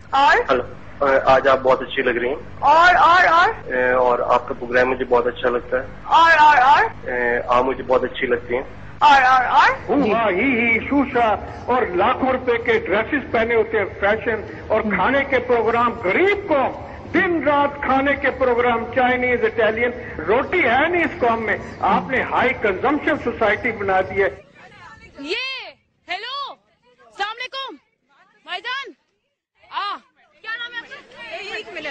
اور آج آپ بہت اچھی لگ رہی ہیں. اور آپ کا پروگرام مجھے بہت اچھا لگتا ہے. آپ مجھے بہت اچھی لگتی ہیں. ہی شوشا اور لاکھوں روپے کے ڈریسز پہنے ہوتے ہیں فیشن اور کھانے کے پروگرام غریب کو دن رات کھانے کے پروگرام چائنیز اٹیلین روٹی ہے نہیں اس قوم میں. آپ نے ہائی کنزمپشن سوسائٹی بنا دی ہے. یہ ہیلو السلام علیکم بھائی جان کیا نام ہے آپ کا؟ ایک منٹ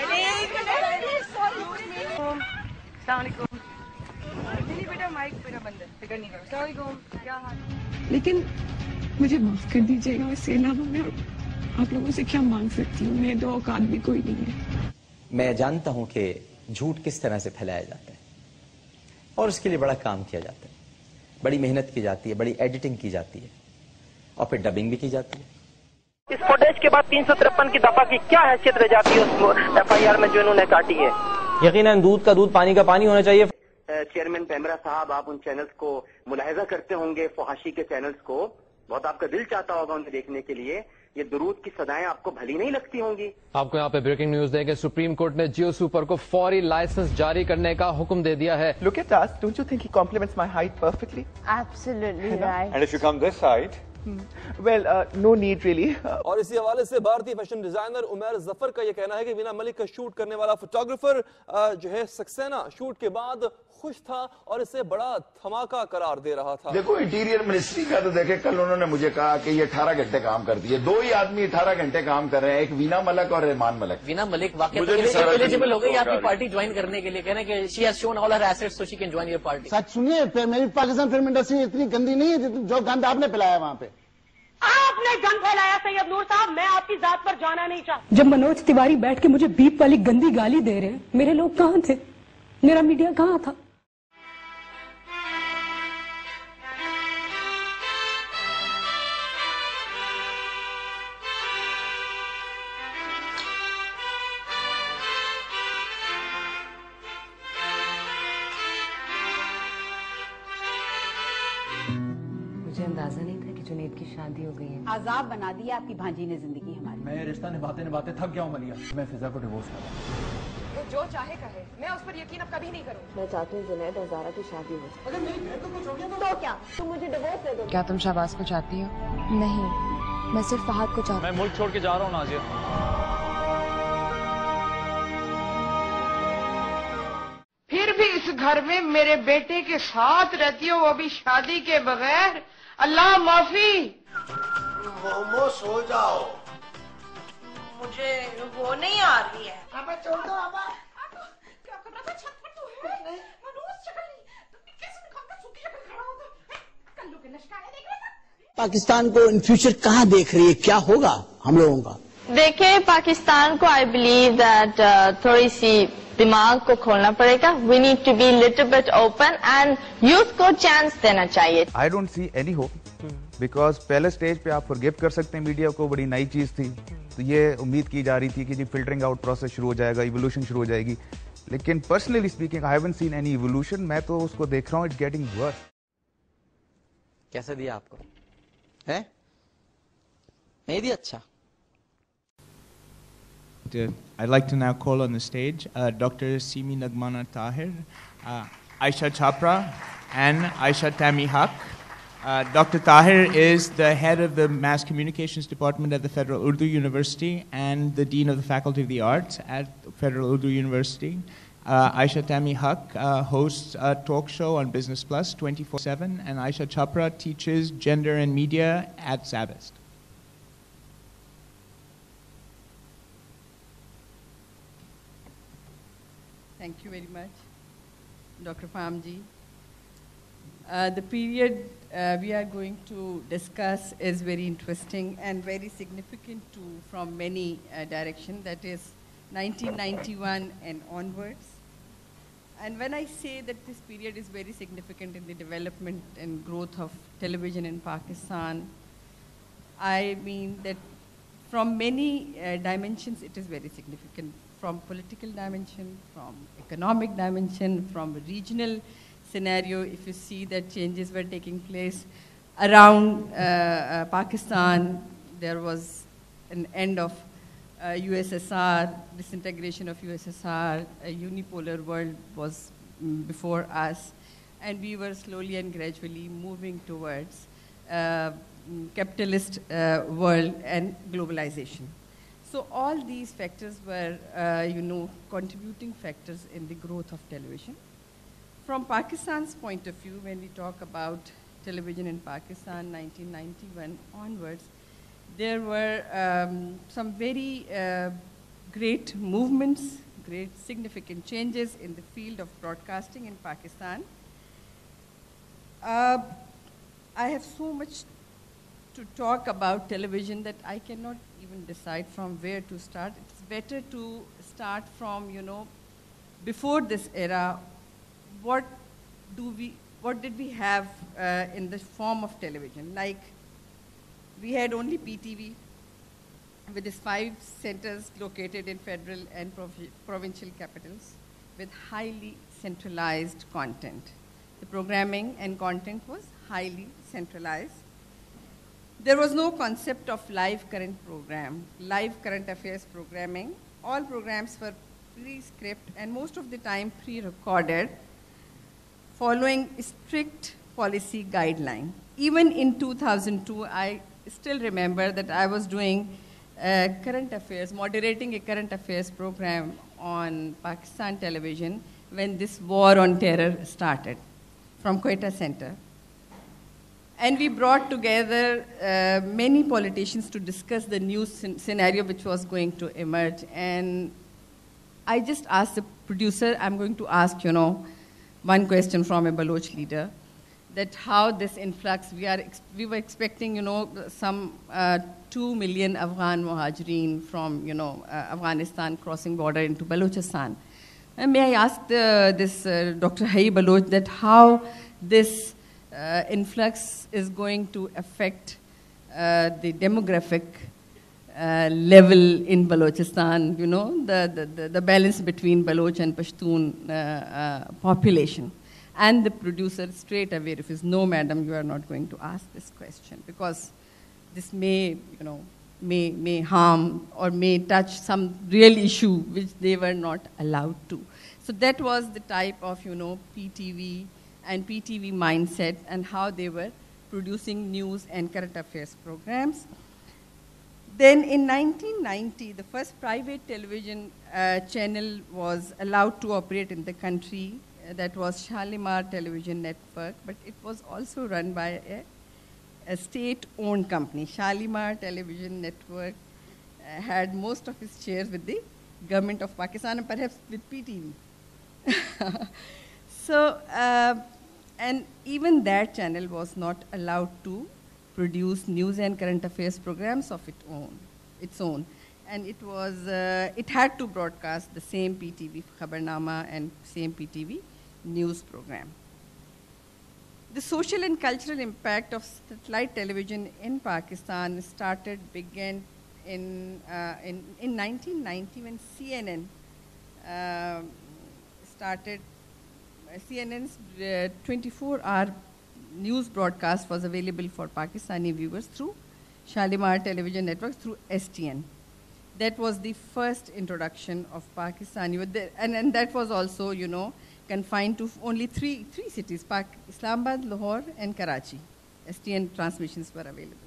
السلام علیکم. نہیں بیٹا مائک میرا بند ہے فکر نہیں کرو. السلام علیکم کیا حال. لیکن مجھے معاف کر دیجیے گا. اس کے علاوہ میں آپ لوگوں سے کیا مانگ سکتی ہوں. میرے دو اوقات بھی کوئی نہیں ہے. میں جانتا ہوں کہ جھوٹ کس طرح سے پھیلایا جاتا ہے اور اس کے لیے بڑا کام کیا جاتا ہے. بڑی محنت کی جاتی ہے, بڑی ایڈیٹنگ کی جاتی ہے اور پھر ڈبنگ بھی کی جاتی ہے. اس فوٹیج کے بعد 353 کی دفعہ کی کیا حیثیت رہ جاتی ہے اس ایف آئی آر میں جو انہوں نے کاٹی ہے؟ یقیناً دودھ کا دودھ پانی کا پانی ہونا چاہیے. چیئرمین پیمرا صاحب, آپ ان چینلز کو ملاحظہ کرتے ہوں گے, فحاشی کے چینلز کو, بہت آپ کا دل چاہتا ہوگا انہیں دیکھنے کے لیے. یہ درود کی صدائیں آپ کو بھلی نہیں لگتی ہوں گی؟ آپ کو یہاں پہ بریکنگ نیوز دیں کہ سپریم کورٹ نے جیو سپر کو فوری لائسنس جاری کرنے کا حکم دے دیا ہے. Look at us. Don't you think he compliments my height perfectly? Absolutely right. And if you come this height? Well, no need really. اور اسی حوالے سے بھارتی فیشن ڈیزائنر عمیر ظفر کا یہ کہنا ہے کہ وینا ملک کا شوٹ کرنے والا فوٹوگرافر جو ہے سکسینہ شوٹ کے بعد خوش تھا اور اسے بڑا دھماکہ قرار دے رہا تھا. دیکھو انٹیریئر منسٹری کا تو دیکھیں, کل انہوں نے مجھے کہا کہ یہ 18 گھنٹے کام کر دیے. دو ہی آدمی 18 گھنٹے کام کر رہے ہیں, ایک وینا ملک اور رحمان ملک. وینا ملک واقعی ایلیجیبل ہو گئی آپ کی پارٹی جوائن کرنے کے لیے, کہنا کہ she has shown all her assets so she can join your party. سچ سنیے, میری پاکستان فلم انڈسٹری اتنی گندی نہیں ہے جو گند آپ نے پلایا وہاں پہ. آپ نے گند پھیلایا سید نور صاحب, میں آپ کی ذات پر جانا نہیں چاہتا. جب منوج تیواری بیٹھ کے مجھے بیپ والی گندی گالی دے رہے ہیں, میرے لوگ کہاں تھے؟ میرا میڈیا کہاں تھا؟ مجھے اندازہ نہیں تھا کہ جنید کی شادی ہو گئی ہے. عذاب بنا دیا آپ کی بھانجی نے زندگی ہماری. میں رشتہ نبھاتے تھک گیا ہوں ملیا. میں فضا کو ڈیورس کر رہا ہوں. وہ جو چاہے کہے, میں اس پر یقین اب کبھی نہیں کروں. میں چاہتی ہوں جنید اور زارا کی شادی ہو. اگر میری بہن کو کچھ ہو گیا تو کیا تم مجھے ڈیورس دے دو؟ کیا تم شہباز کو چاہتی ہو؟ نہیں, میں صرف فہد کو چاہتی ہوں. میں ملک چھوڑ کے جا رہا ہوں نازیہ. پھر بھی اس گھر میں میرے بیٹے کے ساتھ رہتی ہو, وہ بھی شادی کے بغیر. اللہ معافی. مومو سو جاؤ. مجھے وہ نہیں آ رہی ہے. اب چھوڑ دو. اب کیا کر رہا تھا چھت پر تو ہے منوس شکل نہیں کیسے نکال کر سوکھی شکل کھڑا ہوتا. کلو کے لشکارے دیکھ رہے تھا. پاکستان کو ان فیوچر کہاں دیکھ رہی ہے, کیا ہوگا ہم لوگوں کا؟ دیکھیں پاکستان کو, آئی بلیو دیٹ تھوڑی سی دماغ کو کھولنا پڑے گا. We need to be little bit open and youth کو چانس دینا چاہیے. I don't see any hope because پہلے اسٹیج پہ آپ فورگیو کر سکتے ہیں میڈیا کو, بڑی نئی چیز تھی, تو یہ امید کی جا رہی تھی کہ جی فلٹرنگ آؤٹ پروسیس شروع ہو جائے گا, ایوولوشن شروع ہو جائے گی. لیکن personally speaking I haven't seen any evolution. میں تو اس کو دیکھ رہا ہوں, اٹس گیٹنگ ورس. کیسا دیا آپ کو ہے؟ نہیں دیا. اچھا. I'd like to now call on the stage Dr. Simi Nagmana Tahir, Aisha Chopra, and Aisha Tammy Haq. Dr. Tahir is the head of the Mass Communications Department at the Federal Urdu University and the Dean of the Faculty of the Arts at Federal Urdu University. Aisha Tammy Haq hosts a talk show on Business Plus 24/7, and Aisha Chopra teaches gender and media at Savist. Thank you very much, Dr. Famji. The period we are going to discuss is very interesting and very significant too from many directions. That is 1991 and onwards. And when I say that this period is very significant in the development and growth of television in Pakistan, I mean that from many dimensions it is very significant. From political dimension, from economic dimension, from a regional scenario. If you see that changes were taking place around Pakistan, there was an end of USSR, disintegration of USSR, a unipolar world was before us, and we were slowly and gradually moving towards capitalist world and globalization. So all these factors were, contributing factors in the growth of television. From Pakistan's point of view, when we talk about television in Pakistan, 1991 onwards, there were some very great movements, great significant changes in the field of broadcasting in Pakistan. I have so much to talk about television that I cannot even decide from where to start. It's better to start from, before this era, what did we have in the form of television? Like, we had only PTV with its 5 centers located in federal and provincial capitals with highly centralized content. The programming and content was highly centralized. There was no concept of live current program, live current affairs programming. All programs were pre-script and most of the time pre-recorded, following strict policy guideline. Even in 2002, I still remember that I was doing current affairs, moderating a current affairs program on Pakistan television when this war on terror started from Quetta Center. And we brought together many politicians to discuss the new scenario which was going to emerge. And I just asked the producer, I'm going to ask, one question from a Baloch leader, that how this influx, we were expecting, some 2 million Afghan muhajirin from, Afghanistan crossing border into Balochistan. And may I ask Dr. Hai Baloch that how this influx is going to affect the demographic level in Balochistan, the balance between Baloch and Pashtun population. And the producer straight away refused, no, madam, you are not going to ask this question because this may, may harm or may touch some real issue which they were not allowed to. So that was the type of, PTV and PTV mindset and how they were producing news and current affairs programs. Then in 1990, the first private television channel was allowed to operate in the country. That was Shalimar Television Network, but it was also run by a state-owned company. Shalimar Television Network had most of its shares with the government of Pakistan and perhaps with PTV. So, and even that channel was not allowed to produce news and current affairs programs of its own. And it was, it had to broadcast the same PTV Khabarnama and same PTV news program. The social and cultural impact of satellite television in Pakistan began in 1990 when CNN started. CNN's 24-hour news broadcast was available for Pakistani viewers through Shalimar Television Network through STN. That was the first introduction of Pakistani, and that was also, confined to only three cities, Islamabad, Lahore, and Karachi. STN transmissions were available.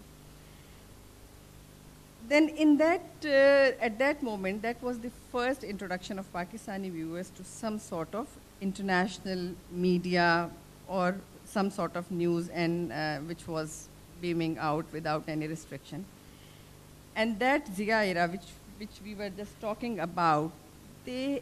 Then at that moment, that was the first introduction of Pakistani viewers to some sort of international media or some sort of news and which was beaming out without any restriction. And that Zia era, which we were just talking about, the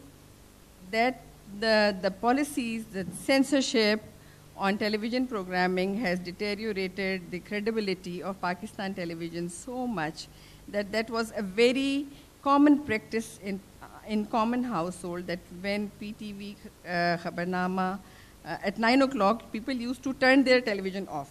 policies, the censorship on television programming has deteriorated the credibility of Pakistan television so much that was a very common practice in common household, that when PTV Khabarnama at 9 o'clock, people used to turn their television off.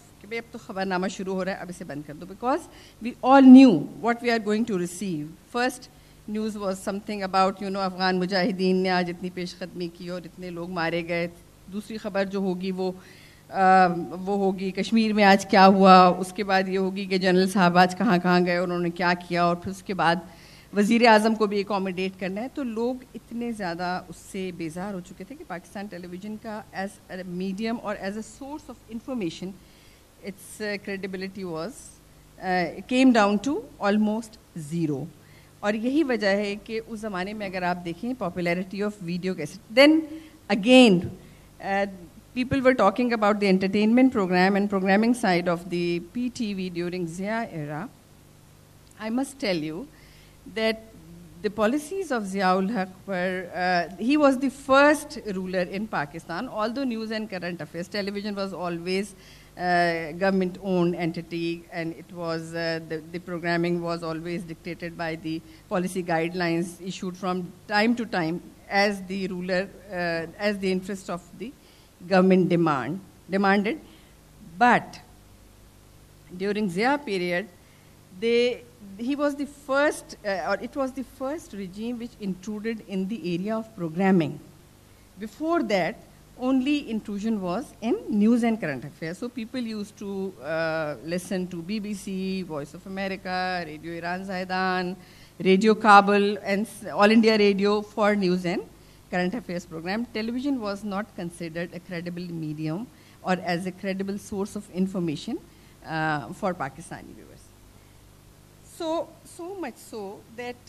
Because we all knew what we are going to receive. First news was something about, Afghan Mujahideen ne aaj itni peshqadmi ki aur itne log mare gaye. Dusri khabar jo hogi wo hogi Kashmir mein aaj kya hua, uske baad ye hogi कि general साहब आज कहाँ कहाँ गए, उन्होंने क्या किया, और फिर उसके बाद وزیر اعظم کو بھی اکوموڈیٹ کرنا ہے. تو لوگ اتنے زیادہ اس سے بیزار ہو چکے تھے کہ پاکستان ٹیلی ویژن کا ایز اے میڈیم اور as a source of information it's credibility was came down to almost zero. اور یہی وجہ ہے کہ اس زمانے میں اگر آپ دیکھیں popularity of video cassette, then again people were talking about the entertainment program and programming side of the PTV during Zia era. I must tell you that the policies of Ziaul Haq were, he was the first ruler in Pakistan. Although news and current affairs, television was always government-owned entity, and it was the programming was always dictated by the policy guidelines issued from time to time as the ruler, as the interest of the government demanded. But during Zia period, he was the first, or it was the first regime which intruded in the area of programming. Before that, only intrusion was in news and current affairs. So people used to listen to BBC, Voice of America, Radio Iran Zaidan, Radio Kabul, and All India Radio for news and current affairs program. Television was not considered a credible medium or as a credible source of information for Pakistani viewers. So much so that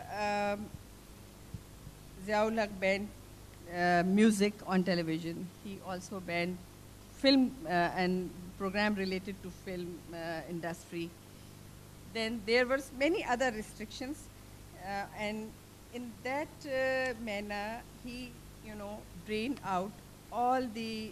Ziaul Haq banned music on television. He also banned film and program related to film industry. Then there were many other restrictions, and in that manner, he, drained out all the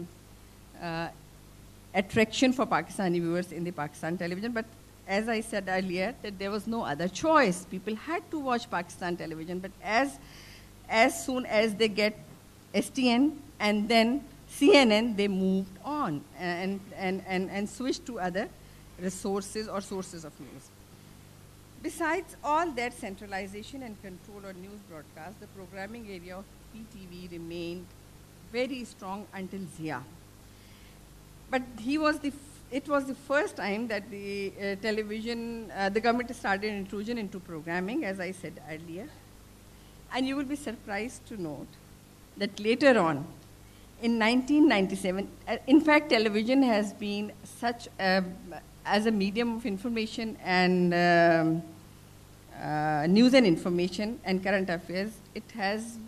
attraction for Pakistani viewers in the Pakistan television. But as I said earlier, that there was no other choice. People had to watch Pakistan television. But as soon as they get STN and then CNN, they moved on and switched to other resources or sources of news. Besides all that centralization and control on news broadcast, the programming area of PTV remained very strong until Zia. But it was the first time that the television, the government started intrusion into programming, as I said earlier. And you will be surprised to note that later on, in 1997, in fact, television has been such as a medium of information and news and information and current affairs, it has,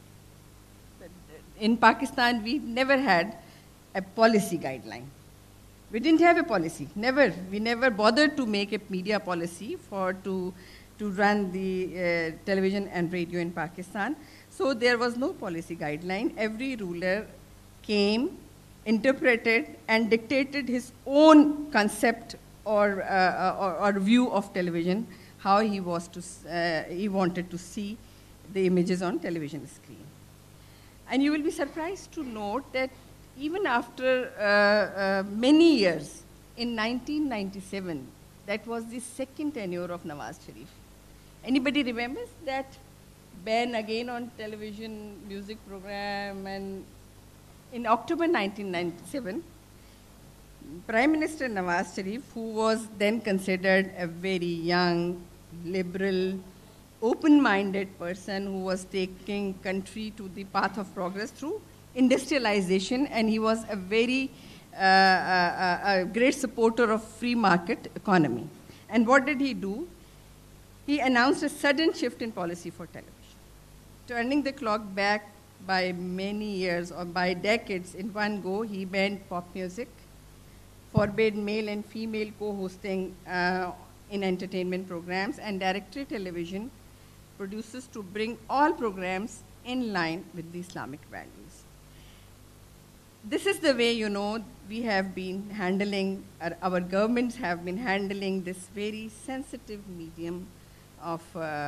in Pakistan, we never had a policy guideline. We didn't have a policy, never. We never bothered to make a media policy to run the television and radio in Pakistan. So there was no policy guideline. Every ruler came, interpreted, and dictated his own concept or view of television, how he wanted to see the images on television screen. And you will be surprised to note that even after many years, in 1997, that was the second tenure of Nawaz Sharif. Anybody remembers that ban again on television music program? And in October 1997, Prime Minister Nawaz Sharif, who was then considered a very young, liberal, open-minded person who was taking country to the path of progress through industrialization, and he was a very a great supporter of free market economy. And what did he do? He announced a sudden shift in policy for television, turning the clock back by many years or by decades in one go. He banned pop music, forbade male and female co-hosting in entertainment programs, and directed television producers to bring all programs in line with the Islamic values. This is the way, we have been handling, our governments have been handling this very sensitive medium of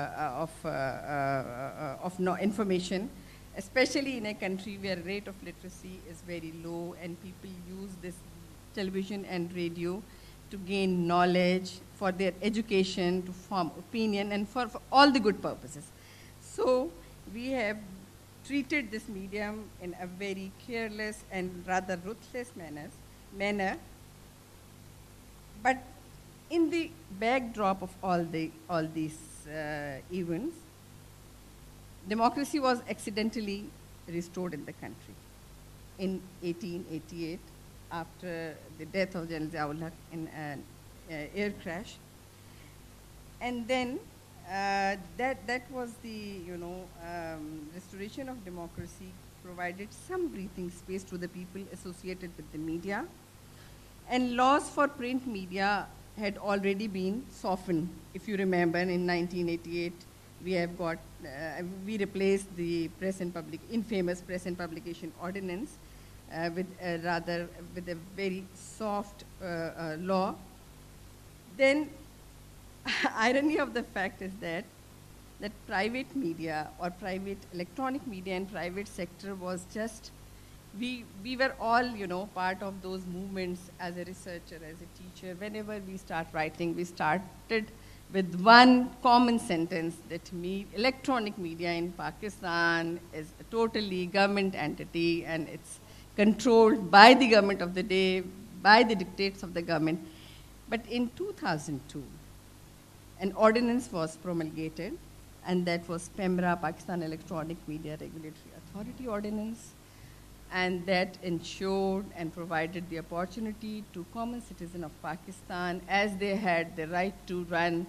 information, especially in a country where rate of literacy is very low and people use this television and radio to gain knowledge, for their education, to form opinion, and for all the good purposes. So we have treated this medium in a very careless and rather ruthless manner. But in the backdrop of all these events, democracy was accidentally restored in the country in 1888 after the death of General Ziaul-Haq in an air crash. And then that was the, restoration of democracy provided some breathing space to the people associated with the media. And laws for print media had already been softened. If you remember, in 1988, we have got, we replaced the infamous Press and Publication Ordinance with a very soft law. Then, irony of the fact is that private media or private electronic media and private sector was just, we were all, part of those movements as a researcher, as a teacher. Whenever we start writing, we started with one common sentence that electronic media in Pakistan is a totally government entity and it's controlled by the government of the day, by the dictates of the government. But in 2002, an ordinance was promulgated, and that was PEMRA, Pakistan Electronic Media Regulatory Authority Ordinance, and that ensured and provided the opportunity to common citizens of Pakistan, as they had the right to run,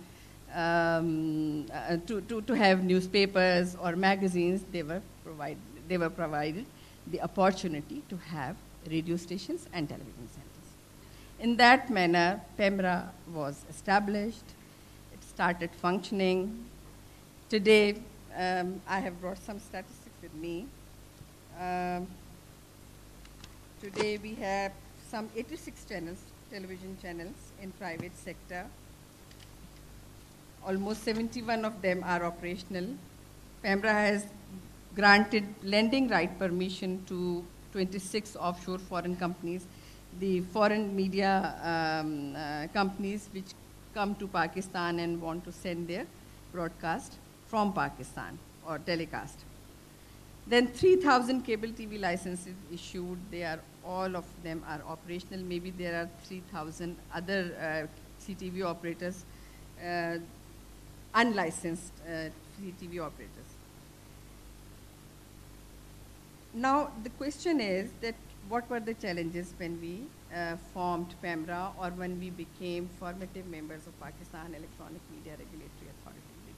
to have newspapers or magazines, they were provided the opportunity to have radio stations and television centers. In that manner, PEMRA was established. It started functioning. Today, I have brought some statistics with me. Today, we have some 86 channels, television channels in private sector. Almost 71 of them are operational. PEMRA has granted lending right permission to 26 offshore foreign companies, the foreign media companies which come to Pakistan and want to send their broadcast from Pakistan or telecast. Then 3,000 cable TV licenses issued. All of them are operational. Maybe there are 3,000 other CTV operators, unlicensed CTV operators. Now, the question is that what were the challenges when we formed PEMRA or when we became formative members of Pakistan Electronic Media Regulatory Authority?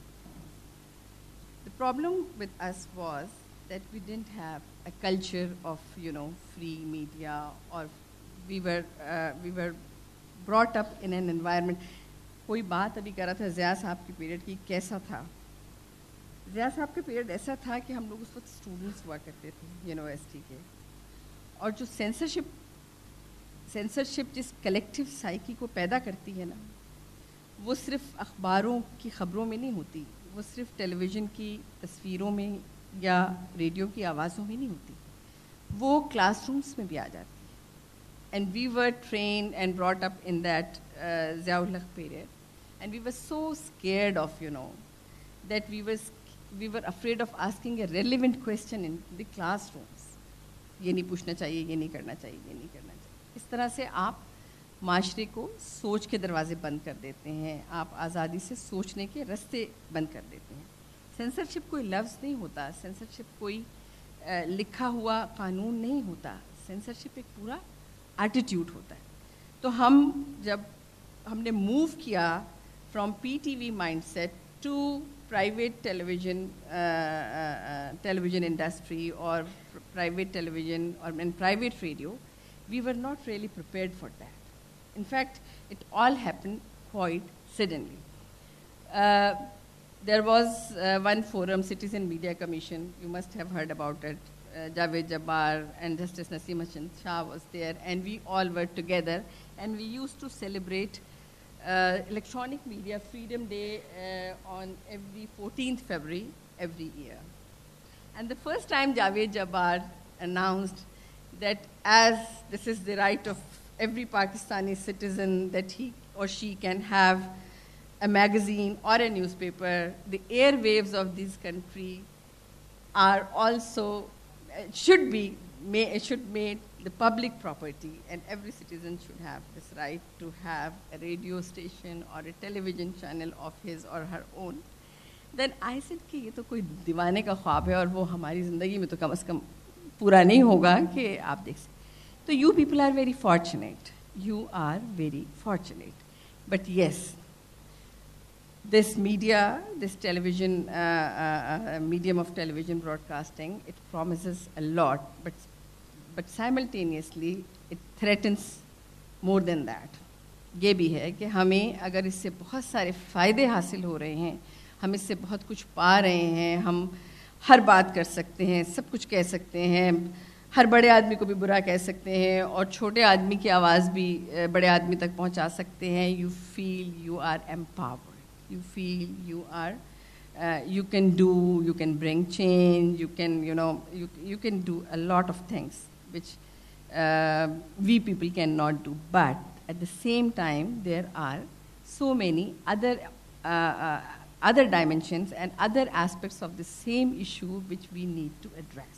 The problem with us was that we didn't have a culture of, free media, or we were brought up in an environment. कोई बात अभी कर रहा था ज़िया साहब के period की, कैसा था? ज़िया साहब के पीरियड ऐसा था कि हम लोग उस वक्त स्टूडेंट्स हुआ करते थे यूनिवर्सिटी के, और जो सेंसरशिप जिस कलेक्टिव साइकी को पैदा करती है ना, वो सिर्फ अखबारों की ख़बरों में नहीं होती, वो सिर्फ टेलीविज़न की तस्वीरों में या रेडियो की आवाज़ों में नहीं होती, वो क्लासरूम्स में भी आ जाती है. And we were trained and brought up in that Ziaul-Haq period. And we were so scared of, that we were afraid of asking a relevant question in the classrooms. ये नहीं पूछना चाहिए, ये नहीं करना चाहिए, ये नहीं करना चाहिए. इस तरह से आप माशरे को सोच के दरवाजे बंद कर देते हैं, आप आज़ादी से सोचने के रास्ते बंद कर देते हैं. सेंसरशिप कोई लफ्ज़ नहीं होता, सेंसरशिप कोई लिखा हुआ कानून नहीं होता, सेंसरशिप एक पूरा एटीट्यूड होता है. तो जब हमने मूव किया from PTV mindset to private television industry और प्राइवेट टेलीविजन और and private radio, we were not really prepared for that. In fact, it all happened quite suddenly. There was one forum, Citizen Media Commission. You must have heard about it. Javed Jabbar and Justice Naseem Ahmed Shah was there, and we all were together. And we used to celebrate Electronic Media Freedom Day on every 14th February every year. And the first time Javed Jabbar announced that as this is the right of every Pakistani citizen that he or she can have a magazine or a newspaper, the airwaves of this country are also, should be made the public property, and every citizen should have this right to have a radio station or a television channel of his or her own. Then I said कि ये तो कोई दीवाने का ख्वाब है और वो हमारी ज़िंदगी में तो कम से कम पूरा नहीं होगा कि आप देख सकते. So you people are very fortunate. You are very fortunate. But yes, this media, this television, medium of television broadcasting, it promises a lot, but simultaneously it threatens more than that. ये भी है कि हमें अगर इससे बहुत सारे फ़ायदे हासिल हो रहे हैं, हम इससे बहुत कुछ पा रहे हैं, हम हर बात कर सकते हैं, सब कुछ कह सकते हैं, हर बड़े आदमी को भी बुरा कह सकते हैं और छोटे आदमी की आवाज़ भी बड़े आदमी तक पहुंचा सकते हैं. You feel you are empowered. You feel you are, you can do, you can bring change, you can, you can do a lot of things which we people cannot do. But at the same time, there are so many other dimensions and other aspects of the same issue which we need to address.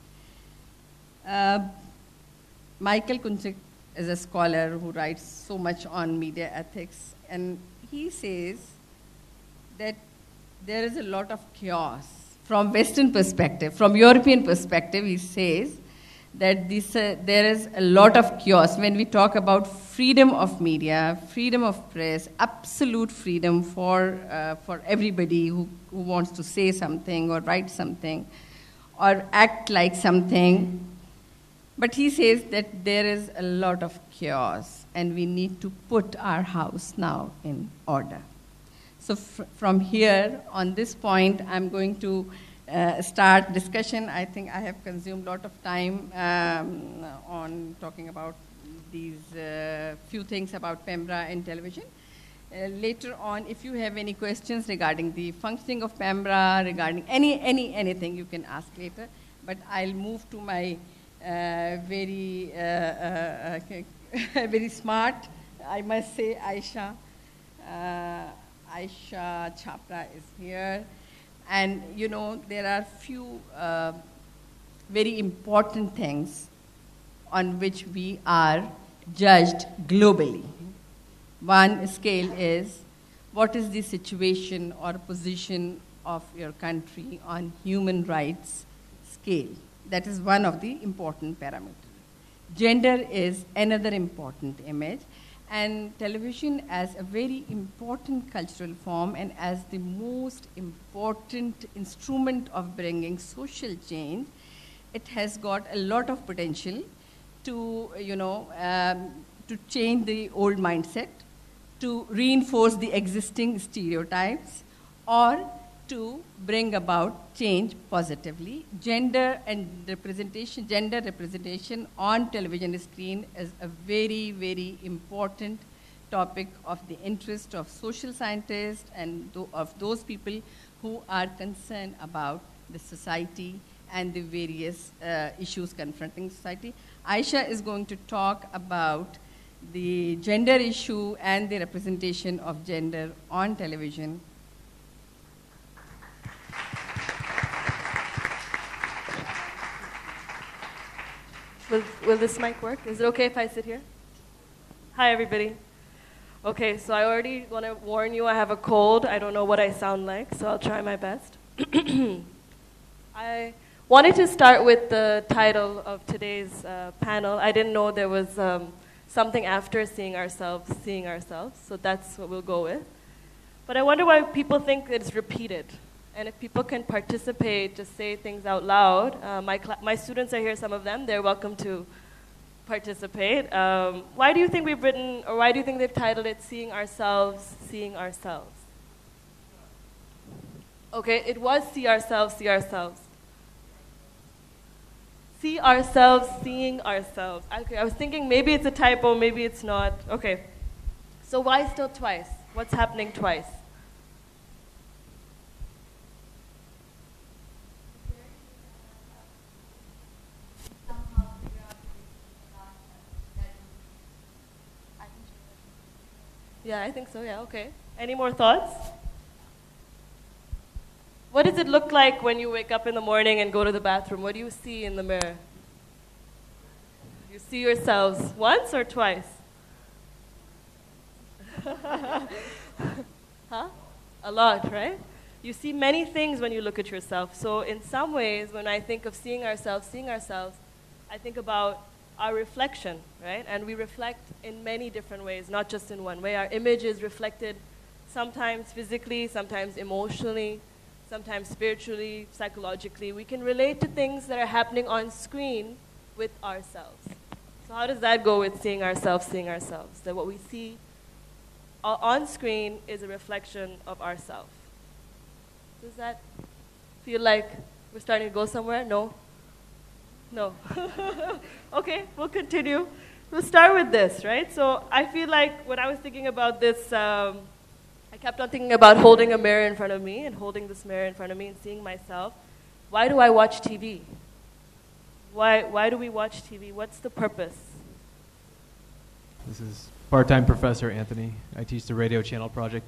Michael Kunchik is a scholar who writes so much on media ethics, and he says that there is a lot of chaos from Western perspective. From European perspective, he says that there is a lot of chaos when we talk about freedom of media, freedom of press, absolute freedom for everybody who wants to say something or write something or act like something. But he says that there is a lot of chaos and we need to put our house now in order. So from here, on this point, I'm going to start discussion. I think I have consumed a lot of time on talking about these few things about Pembra and television. Later on, if you have any questions regarding the functioning of Pembra, regarding anything, you can ask later. But I'll move to my very very smart, I must say, Aisha. Aisha Chapra is here. And, there are few very important things on which we are judged globally. One scale is, what is the situation or position of your country on human rights scale? That is one of the important parameters. Gender is another important image. And television as a very important cultural form and as the most important instrument of bringing social change, it has got a lot of potential to, to change the old mindset, to reinforce the existing stereotypes, or to bring about change positively. Gender representation on television screen is a very, very important topic of the interest of social scientists and of those people who are concerned about the society and the various issues confronting society. Aisha is going to talk about the gender issue and the representation of gender on television. Will this mic work? Is it okay if I sit here? Hi, everybody. Okay, so I already want to warn you, I have a cold. I don't know what I sound like, so I'll try my best. I wanted to start with the title of today's panel. I didn't know there was something after seeing ourselves, so that's what we'll go with. But I wonder why people think it's repeated. And if people can participate, just say things out loud. My students are here, some of them. They're welcome to participate. Why do you think we've written, or why do you think they've titled it Seeing Ourselves, Seeing Ourselves? Okay, it was See Ourselves, See Ourselves. See ourselves, seeing ourselves. Okay, I was thinking maybe it's a typo, maybe it's not. Okay, so why still twice? What's happening twice? Yeah, I think so, yeah, okay. Any more thoughts? What does it look like when you wake up in the morning and go to the bathroom? What do you see in the mirror? You see yourselves once or twice? Huh? A lot, right? You see many things when you look at yourself. So in some ways, when I think of seeing ourselves, I think about our reflection, right? And we reflect in many different ways, not just in one way. Our image is reflected sometimes physically, sometimes emotionally, sometimes spiritually, psychologically. We can relate to things that are happening on screen with ourselves. So how does that go with seeing ourselves? That what we see on screen is a reflection of ourselves. Does that feel like we're starting to go somewhere? No? No. Okay, we'll continue. We'll start with this, right? So I feel like when I was thinking about this, I kept on thinking about holding a mirror in front of me and holding this mirror in front of me and seeing myself. Why do I watch TV? Why do we watch TV? What's the purpose? This is part-time Professor Anthony. I teach the Radio Channel Project.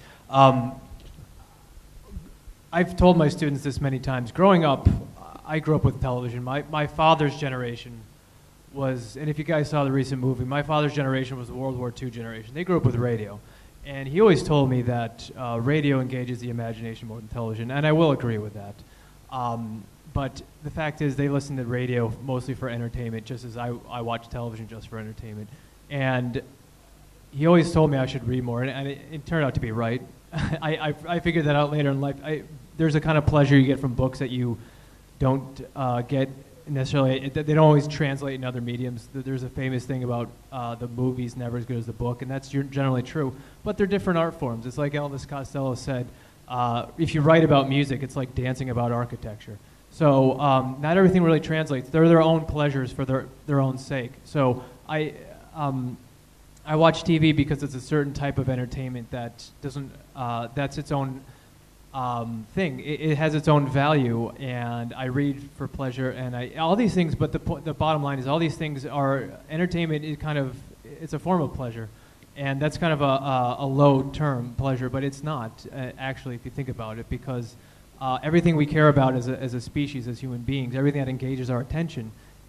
I've told my students this many times. Growing up, I grew up with television. My father's generation was, and if you guys saw the recent movie, my father's generation was the World War II generation. They grew up with radio. And he always told me that radio engages the imagination more than television, and I will agree with that. But the fact is they listen to radio mostly for entertainment, just as I watch television just for entertainment. And he always told me I should read more, and it turned out to be right. I figured that out later in life. There's a kind of pleasure you get from books that you don't get necessarily. They don't always translate in other mediums. There's a famous thing about the movie's never as good as the book, and that's generally true. But they're different art forms. It's like Elvis Costello said, if you write about music, it's like dancing about architecture. So not everything really translates. They're their own pleasures for their own sake. So I watch TV because it's a certain type of entertainment that doesn't, that's its own thing. It has its own value, and I read for pleasure, and all these things, but the bottom line is all these things are, entertainment is kind of, it's a form of pleasure, and that's kind of a low term, pleasure, but it's not, actually, if you think about it, because everything we care about as a species, as human beings, everything that engages our attention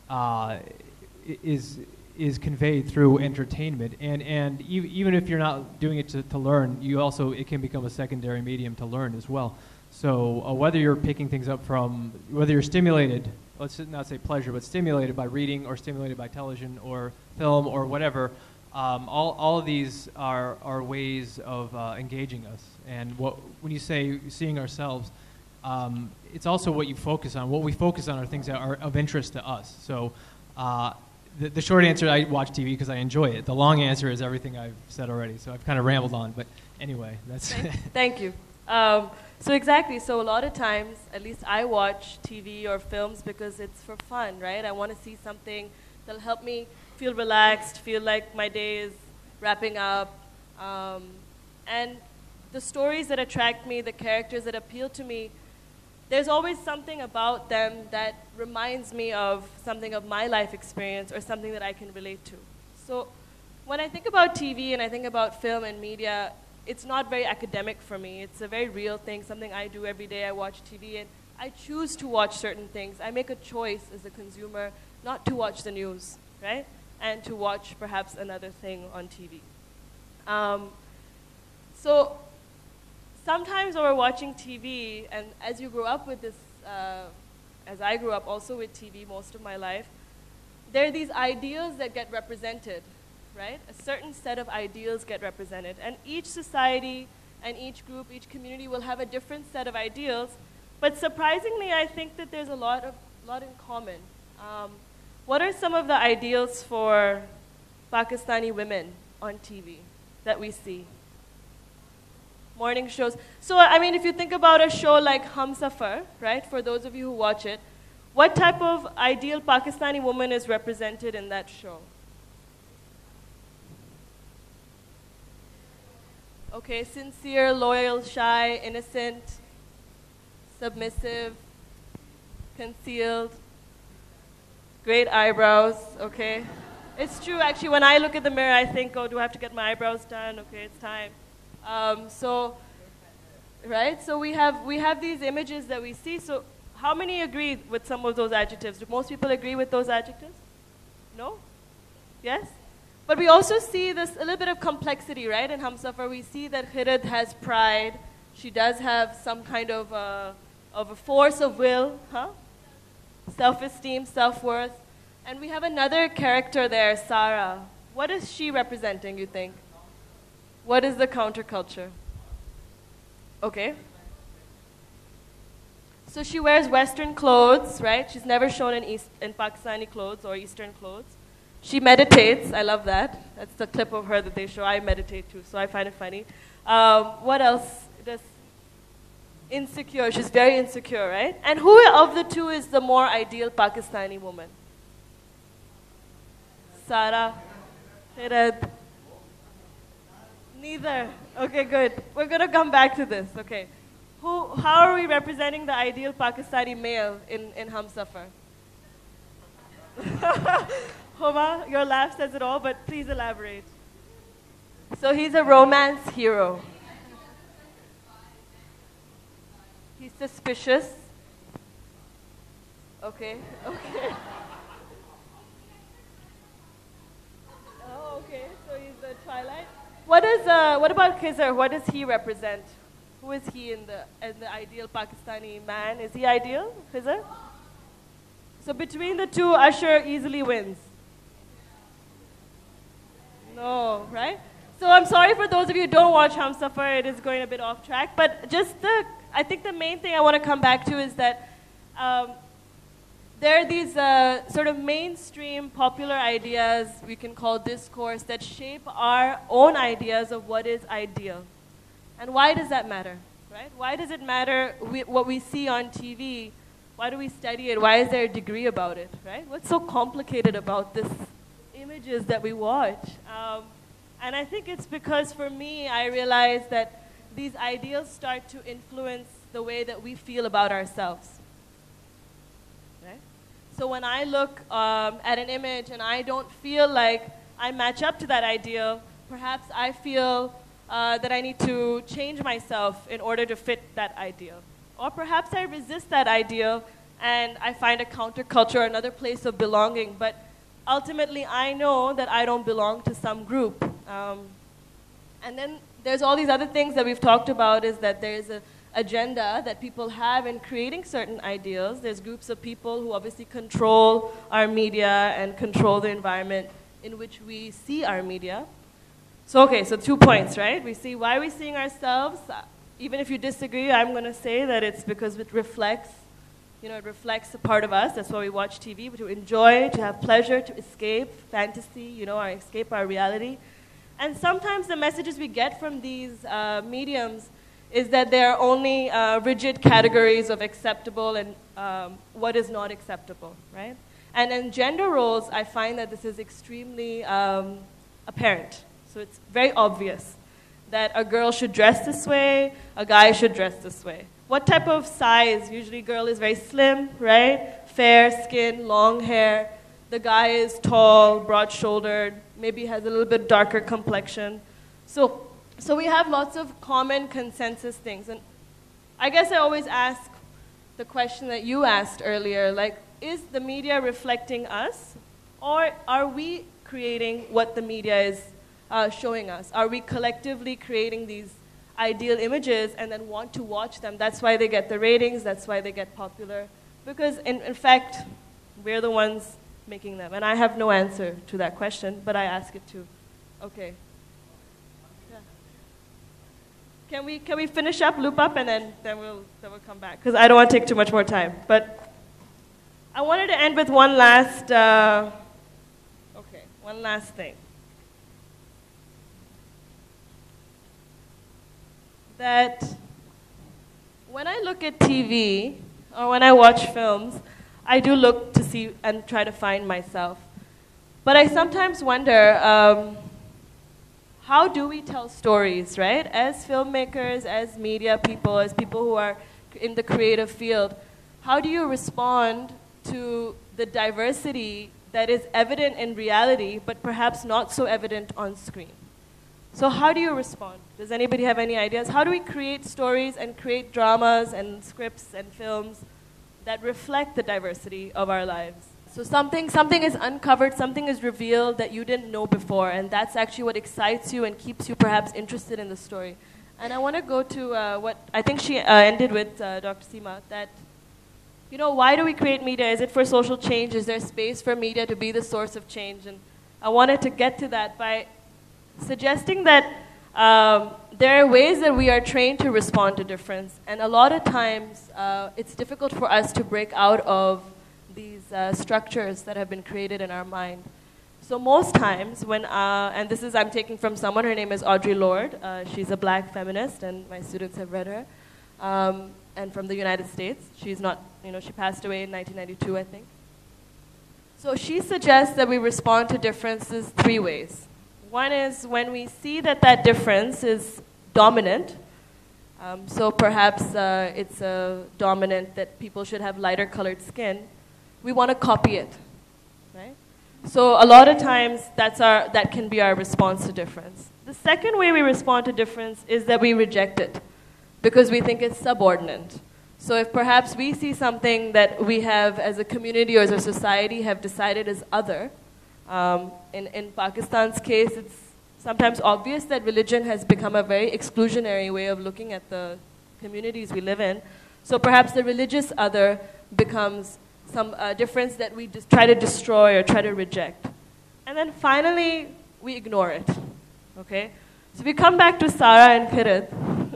is conveyed through entertainment, and even if you're not doing it to learn, it can become a secondary medium to learn as well. So whether you're picking things up from, whether you're stimulated, let's not say pleasure, but stimulated by reading or stimulated by television or film or whatever, all of these are ways of engaging us. And when you say seeing ourselves, it's also what you focus on. What we focus on are things that are of interest to us. So. The short answer, I watch TV because I enjoy it. The long answer is everything I've said already. So I've kind of rambled on, but anyway, that's... Thank you. So exactly, so a lot of times, at least I watch TV or films because it's for fun, right? I want to see something that'll help me feel relaxed, feel like my day is wrapping up. And the stories that attract me, the characters that appeal to me, there's always something about them that reminds me of something of my life experience or something that I can relate to. So when I think about TV and I think about film and media, it's not very academic for me. It's a very real thing, something I do every day. I watch TV and I choose to watch certain things. I make a choice as a consumer not to watch the news, right? And to watch perhaps another thing on TV. So sometimes when we're watching TV, and as you grow up with this, as I grew up also with TV most of my life, there are these ideals that get represented, right? A certain set of ideals get represented. And each society and each group, each community will have a different set of ideals. But surprisingly, I think that there's a lot in common. What are some of the ideals for Pakistani women on TV that we see? Morning shows. So, I mean, if you think about a show like Humsafar, right, for those of you who watch it, what type of ideal Pakistani woman is represented in that show? Okay, sincere, loyal, shy, innocent, submissive, concealed, great eyebrows, okay? It's true, actually, when I look at the mirror, I think, oh, do I have to get my eyebrows done? Okay, it's time. Right? So we have these images that we see. So how many agree with some of those adjectives? Do most people agree with those adjectives? No? Yes? But we also see this a little bit of complexity, right? In Humsafar, we see that Khirid has pride, She does have some kind of a force of will, self-esteem, self-worth. And we have another character there, Sarah. What is she representing, you think? What is the counterculture? Okay. So she wears Western clothes, right? She's never shown in Pakistani clothes or Eastern clothes. She meditates. I love that. That's the clip of her that they show. I meditate too, so I find it funny. What else? Insecure. She's very insecure, right? And who of the two is the more ideal Pakistani woman? Sarah? Hired? Neither. Okay, good. We're going to come back to this. Okay. How are we representing the ideal Pakistani male in Humsafar? Homa, your laugh says it all, but please elaborate. So he's a romance hero. He's suspicious. Okay, okay. Oh, okay, so he's the Twilight. What about Khizr? What does he represent? Who is he in the ideal Pakistani man? Is he ideal, Khizr? So between the two, Usher easily wins. No, right? So I'm sorry for those of you who don't watch Humsafar, it is going a bit off track, but I think the main thing I want to come back to is that there are these sort of mainstream popular ideas, we can call discourse, that shape our own ideas of what is ideal. And why does that matter, right? Why does it matter what we see on TV? Why do we study it? Why is there a degree about it, right? What's so complicated about this images that we watch? And I think it's because, for me, I realized that these ideals start to influence the way that we feel about ourselves. Right? So when I look at an image and I don't feel like I match up to that ideal, perhaps I feel that I need to change myself in order to fit that ideal. Or perhaps I resist that ideal and I find a counterculture, another place of belonging. But ultimately, I know that I don't belong to some group. And then there's all these other things that we've talked about, is that there's an agenda that people have in creating certain ideals. There's groups of people who obviously control our media and control the environment in which we see our media. So, okay, so 2 points, right? We see why we're seeing ourselves. Even if you disagree, I'm going to say that it's because it reflects, it reflects a part of us. That's why we watch TV, to enjoy, to have pleasure, to escape fantasy, escape our reality. And sometimes the messages we get from these mediums is that there are only rigid categories of acceptable and what is not acceptable, right? And in gender roles, I find that this is extremely apparent. So it's very obvious that a girl should dress this way, a guy should dress this way. What type of size? Usually girl is very slim, right? Fair skin, long hair. The guy is tall, broad-shouldered, maybe has a little bit darker complexion. So we have lots of common consensus things. And I guess I always ask the question that you asked earlier, like, is the media reflecting us? Or are we creating what the media is showing us? Are we collectively creating these ideal images and then want to watch them? That's why they get the ratings, that's why they get popular. Because in fact, we're the ones making them. And I have no answer to that question, but I ask it too. Okay. Yeah. Can we finish up, loop up, and then we'll come back? Because I don't want to take too much more time. But I wanted to end with one last thing. That when I look at TV or when I watch films, I do look to see and try to find myself. But I sometimes wonder, how do we tell stories, right? As filmmakers, as media people, as people who are in the creative field, how do you respond to the diversity that is evident in reality, but perhaps not so evident on screen? So how do you respond? Does anybody have any ideas? How do we create stories and create dramas and scripts and films that reflect the diversity of our lives? So something is uncovered, something is revealed that you didn't know before, and that's actually what excites you and keeps you perhaps interested in the story. And I want to go to what I think she ended with, Dr. Seema, that, you know, why do we create media? Is it for social change? Is there space for media to be the source of change? And I wanted to get to that by suggesting that there are ways that we are trained to respond to difference. And a lot of times, it's difficult for us to break out of these structures that have been created in our mind. So most times when, and this is, I'm taking from someone, her name is Audre Lorde. She's a black feminist, and my students have read her. And from the United States. She's not, you know, she passed away in 1992, I think. So she suggests that we respond to differences 3 ways. One is when we see that that difference is dominant. So perhaps it's dominant that people should have lighter colored skin. We want to copy it, right? So a lot of times that can be our response to difference. The second way we respond to difference is that we reject it because we think it's subordinate. So if perhaps we see something that we have as a community or as a society have decided is other, in Pakistan's case, it's sometimes obvious that religion has become a very exclusionary way of looking at the communities we live in. So perhaps the religious other becomes some difference that we just try to destroy or try to reject. And then finally, we ignore it, okay? So we come back to Sarah and Kirit.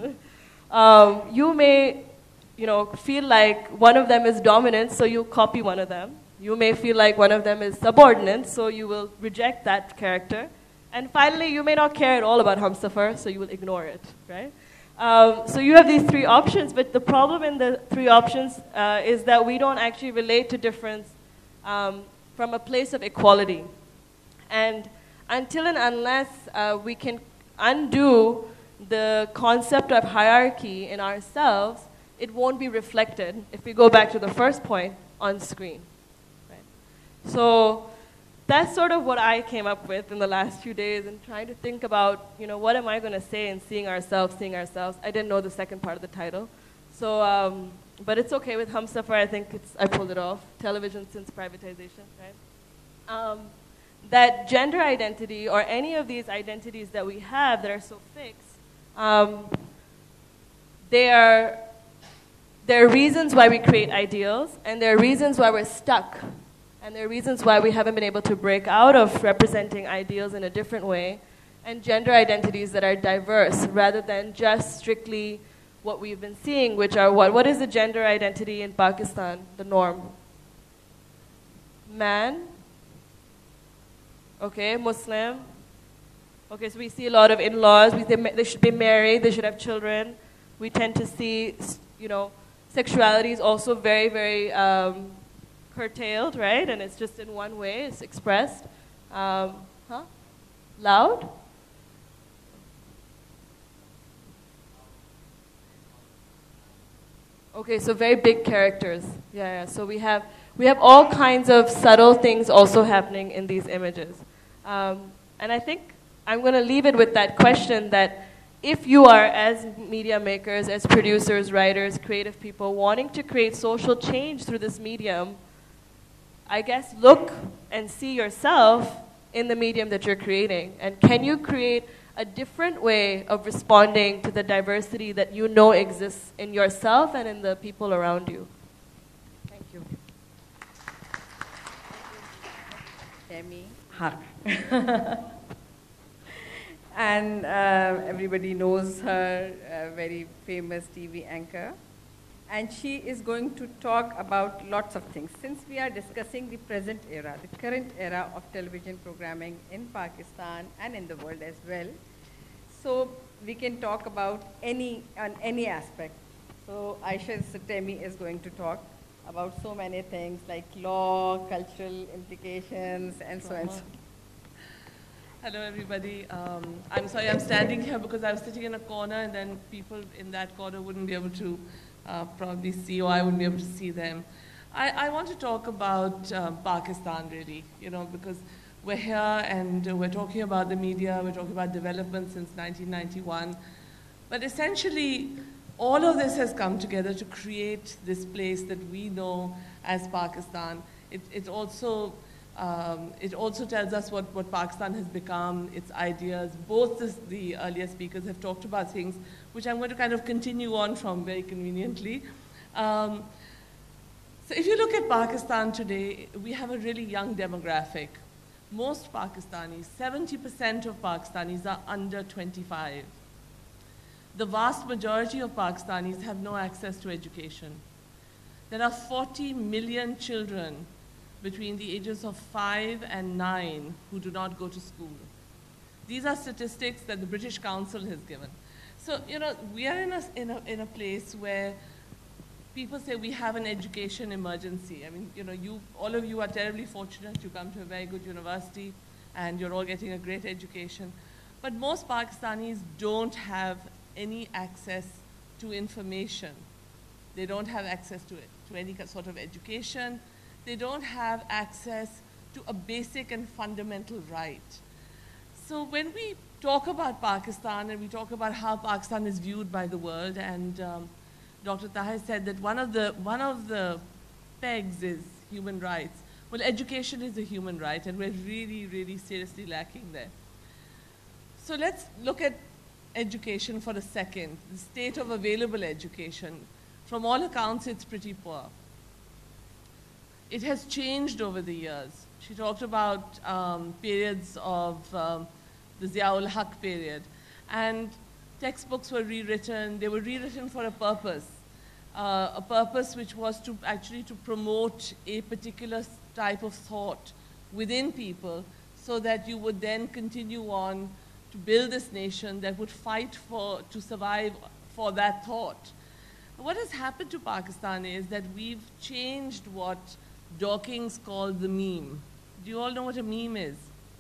You may, you know, feel like one of them is dominant, so you copy one of them. You may feel like one of them is subordinate, so you will reject that character. And finally, you may not care at all about Humsafar, so you will ignore it, right? So you have these 3 options, but the problem in the 3 options is that we don't actually relate to difference from a place of equality. And until and unless we can undo the concept of hierarchy in ourselves, it won't be reflected, if we go back to the first point, on screen. Right? So that's sort of what I came up with in the last few days and trying to think about, you know, what am I going to say in seeing ourselves. I didn't know the second part of the title. So, but it's okay with Humsafar. I think I pulled it off. Television since privatization, right? That gender identity or any of these identities that we have that are so fixed, there are reasons why we create ideals, and there are reasons why we're stuck. And there are reasons why we haven't been able to break out of representing ideals in a different way, and gender identities that are diverse rather than just strictly what we've been seeing, which are what is the gender identity in Pakistan, the norm? Man, okay, Muslim, okay, so we see a lot of in-laws, we think they should be married, they should have children. We tend to see, you know, sexuality is also very, very curtailed, right? And it's just in one way, it's expressed. Loud? Okay, so very big characters. Yeah, so we have all kinds of subtle things also happening in these images. And I think I'm going to leave it with that question that if you are, as media makers, as producers, writers, creative people, wanting to create social change through this medium, I guess look and see yourself in the medium that you're creating. And can you create a different way of responding to the diversity that you know exists in yourself and in the people around you? Thank you. Tammy Huck. And everybody knows her, a very famous TV anchor. And she is going to talk about lots of things. Since we are discussing the present era, the current era of television programming in Pakistan and in the world as well, so we can talk about any aspect. So Aisha Satemi is going to talk about so many things like law, cultural implications, and so on. Hello, everybody. I'm sorry I'm standing here because I was sitting in a corner and then people in that corner wouldn't be able to probably see, or I wouldn't be able to see them. I want to talk about Pakistan, really, you know, because we're here and we're talking about the media, we're talking about development since 1991. But essentially, all of this has come together to create this place that we know as Pakistan. It's also It also tells us what Pakistan has become, its ideas. Both the earlier speakers have talked about things which I'm going to kind of continue on from very conveniently. So if you look at Pakistan today, we have a really young demographic. Most Pakistanis, 70% of Pakistanis are under 25. The vast majority of Pakistanis have no access to education. There are 40 million children between the ages of 5 and 9 who do not go to school. These are statistics that the British Council has given. So, you know, we are in a place where people say we have an education emergency. I mean, you know, all of you are terribly fortunate. You come to a very good university and you're all getting a great education. But most Pakistanis don't have any access to information. They don't have access to any sort of education. They don't have access to a basic and fundamental right. So when we talk about Pakistan and we talk about how Pakistan is viewed by the world, and Dr. Tahir said that one of the pegs is human rights. Well, education is a human right, and we're really, really seriously lacking there. So let's look at education for a second. The state of available education, from all accounts, it's pretty poor. It has changed over the years. She talked about periods of the Ziaul Haq period, and textbooks were rewritten. They were rewritten for a purpose which was to actually to promote a particular type of thought within people, so that you would then continue on to build this nation that would fight to survive for that thought. What has happened to Pakistan is that we've changed what Dawkins called the meme. Do you all know what a meme is?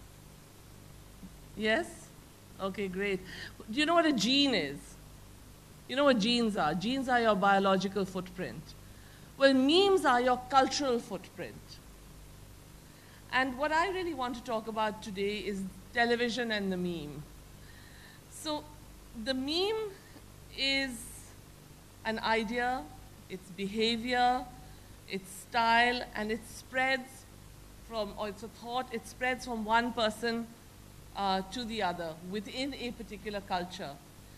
Yes? Okay, great. Do you know what a gene is? You know what genes are? Genes are your biological footprint. Well, memes are your cultural footprint. And what I really want to talk about today is television and the meme. So the meme is an idea, its behavior, its style, and it spreads from, or it's a thought, it spreads from one person to the other within a particular culture.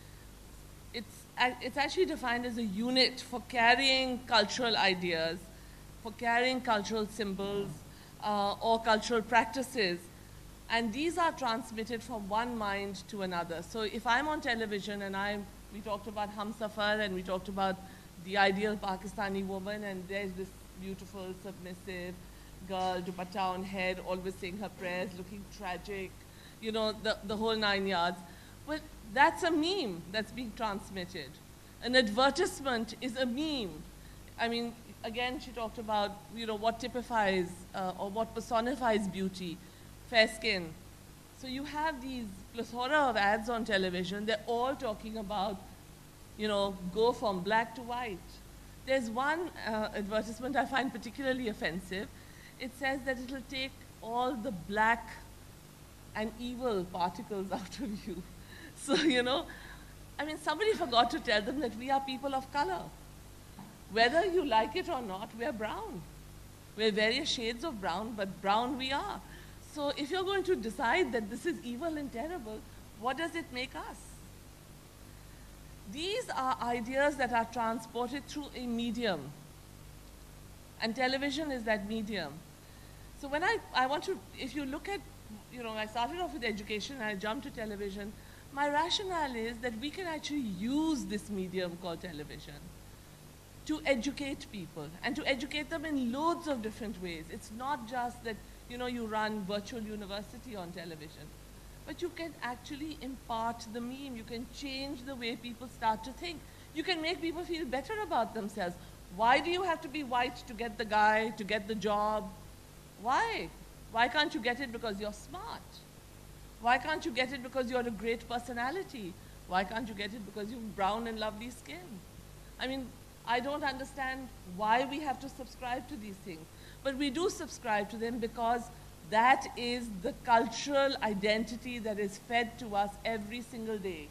It's actually defined as a unit for carrying cultural ideas, for carrying cultural symbols or cultural practices. And these are transmitted from one mind to another. So if I'm on television and we talked about Humsafar and we talked about the ideal Pakistani woman, and there's this beautiful, submissive girl, dupatta on head, always saying her prayers, looking tragic, you know, the whole 9 yards. Well, that's a meme that's being transmitted. An advertisement is a meme. I mean, again, she talked about, you know, what typifies or what personifies beauty, fair skin. So you have these plethora of ads on television. They're all talking about, you know, go from black to white. There's one advertisement I find particularly offensive. It says that it'll take all the black and evil particles out of you. So, you know, I mean, somebody forgot to tell them that we are people of color. Whether you like it or not, we are brown. We're various shades of brown, but brown we are. So if you're going to decide that this is evil and terrible, what does it make us? These are ideas that are transported through a medium. And television is that medium. So when I want to, if you look at, you know, I started off with education, I jumped to television. My rationale is that we can actually use this medium called television to educate people, and to educate them in loads of different ways. It's not just that, you know, you run virtual university on television, but you can actually impart the meme. You can change the way people start to think. You can make people feel better about themselves. Why do you have to be white to get the guy, to get the job? Why? Why can't you get it because you're smart? Why can't you get it because you're a great personality? Why can't you get it because you have brown and lovely skin? I mean, I don't understand why we have to subscribe to these things. But we do subscribe to them because that is the cultural identity that is fed to us every single day.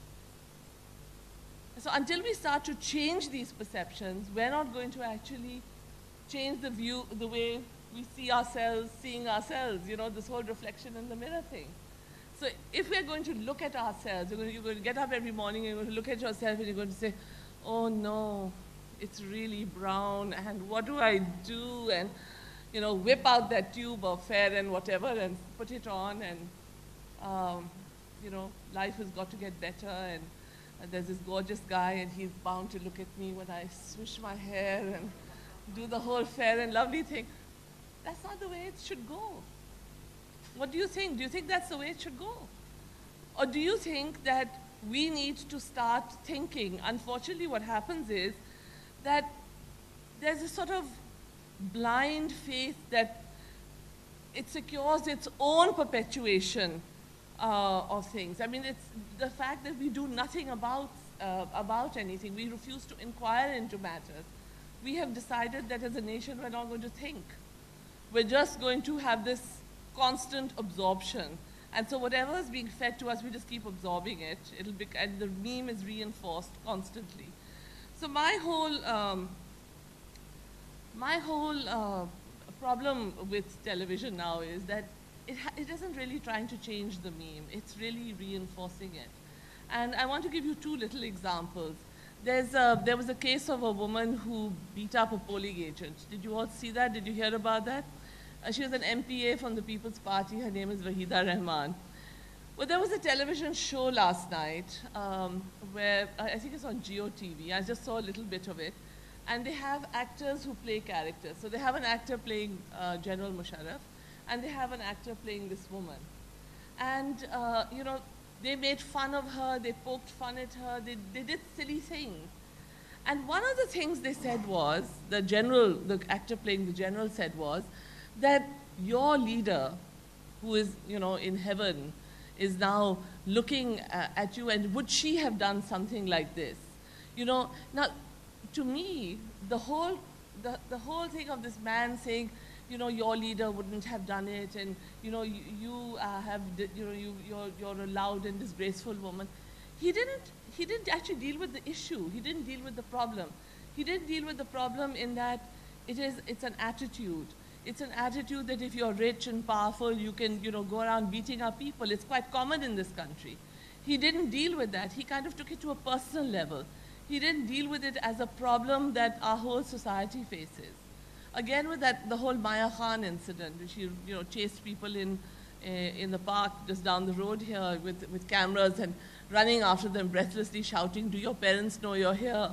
So until we start to change these perceptions, we're not going to actually change the way we see ourselves seeing ourselves, you know, this whole reflection in the mirror thing. So if we're going to look at ourselves, you're going to get up every morning and you're going to look at yourself and you're going to say, oh no, it's really brown, and what do I do? And, you know, whip out that tube of Fair and whatever and put it on, and, you know, life has got to get better, and there's this gorgeous guy and he's bound to look at me when I swish my hair and do the whole Fair and Lovely thing. That's not the way it should go. What do you think? Do you think that's the way it should go? Or do you think that we need to start thinking? Unfortunately, what happens is that there's a sort of blind faith that it secures its own perpetuation of things. I mean, it's the fact that we do nothing about anything. We refuse to inquire into matters. We have decided that as a nation we're not going to think. We're just going to have this constant absorption. And so whatever is being fed to us, we just keep absorbing it. And the meme is reinforced constantly. So my whole problem with television now is that it isn't really trying to change the meme. It's really reinforcing it. And I want to give you two little examples. There was a case of a woman who beat up a polling agent. Did you all see that? Did you hear about that? She was an MPA from the People's Party. Her name is Wahida Rahman. Well, there was a television show last night where, I think it's on GeoTV. I just saw a little bit of it. And they have actors who play characters. So they have an actor playing General Musharraf, and they have an actor playing this woman. And, you know, they made fun of her, they poked fun at her, they did silly things. And one of the things they said was, the actor playing the general said was, that your leader, who is, you know, in heaven, is now looking at you, and would she have done something like this? You know, now, to me, the whole thing of this man saying, you know, your leader wouldn't have done it, and you know, you're a loud and disgraceful woman. He didn't actually deal with the issue. He didn't deal with the problem. He didn't deal with the problem in that it's an attitude. It's an attitude that if you're rich and powerful, you can, you know, go around beating up people. It's quite common in this country. He didn't deal with that. He kind of took it to a personal level. He didn't deal with it as a problem that our whole society faces. Again, with the whole Maya Khan incident, which she, you know, chased people in the park just down the road here with cameras and running after them breathlessly, shouting, "Do your parents know you're here?"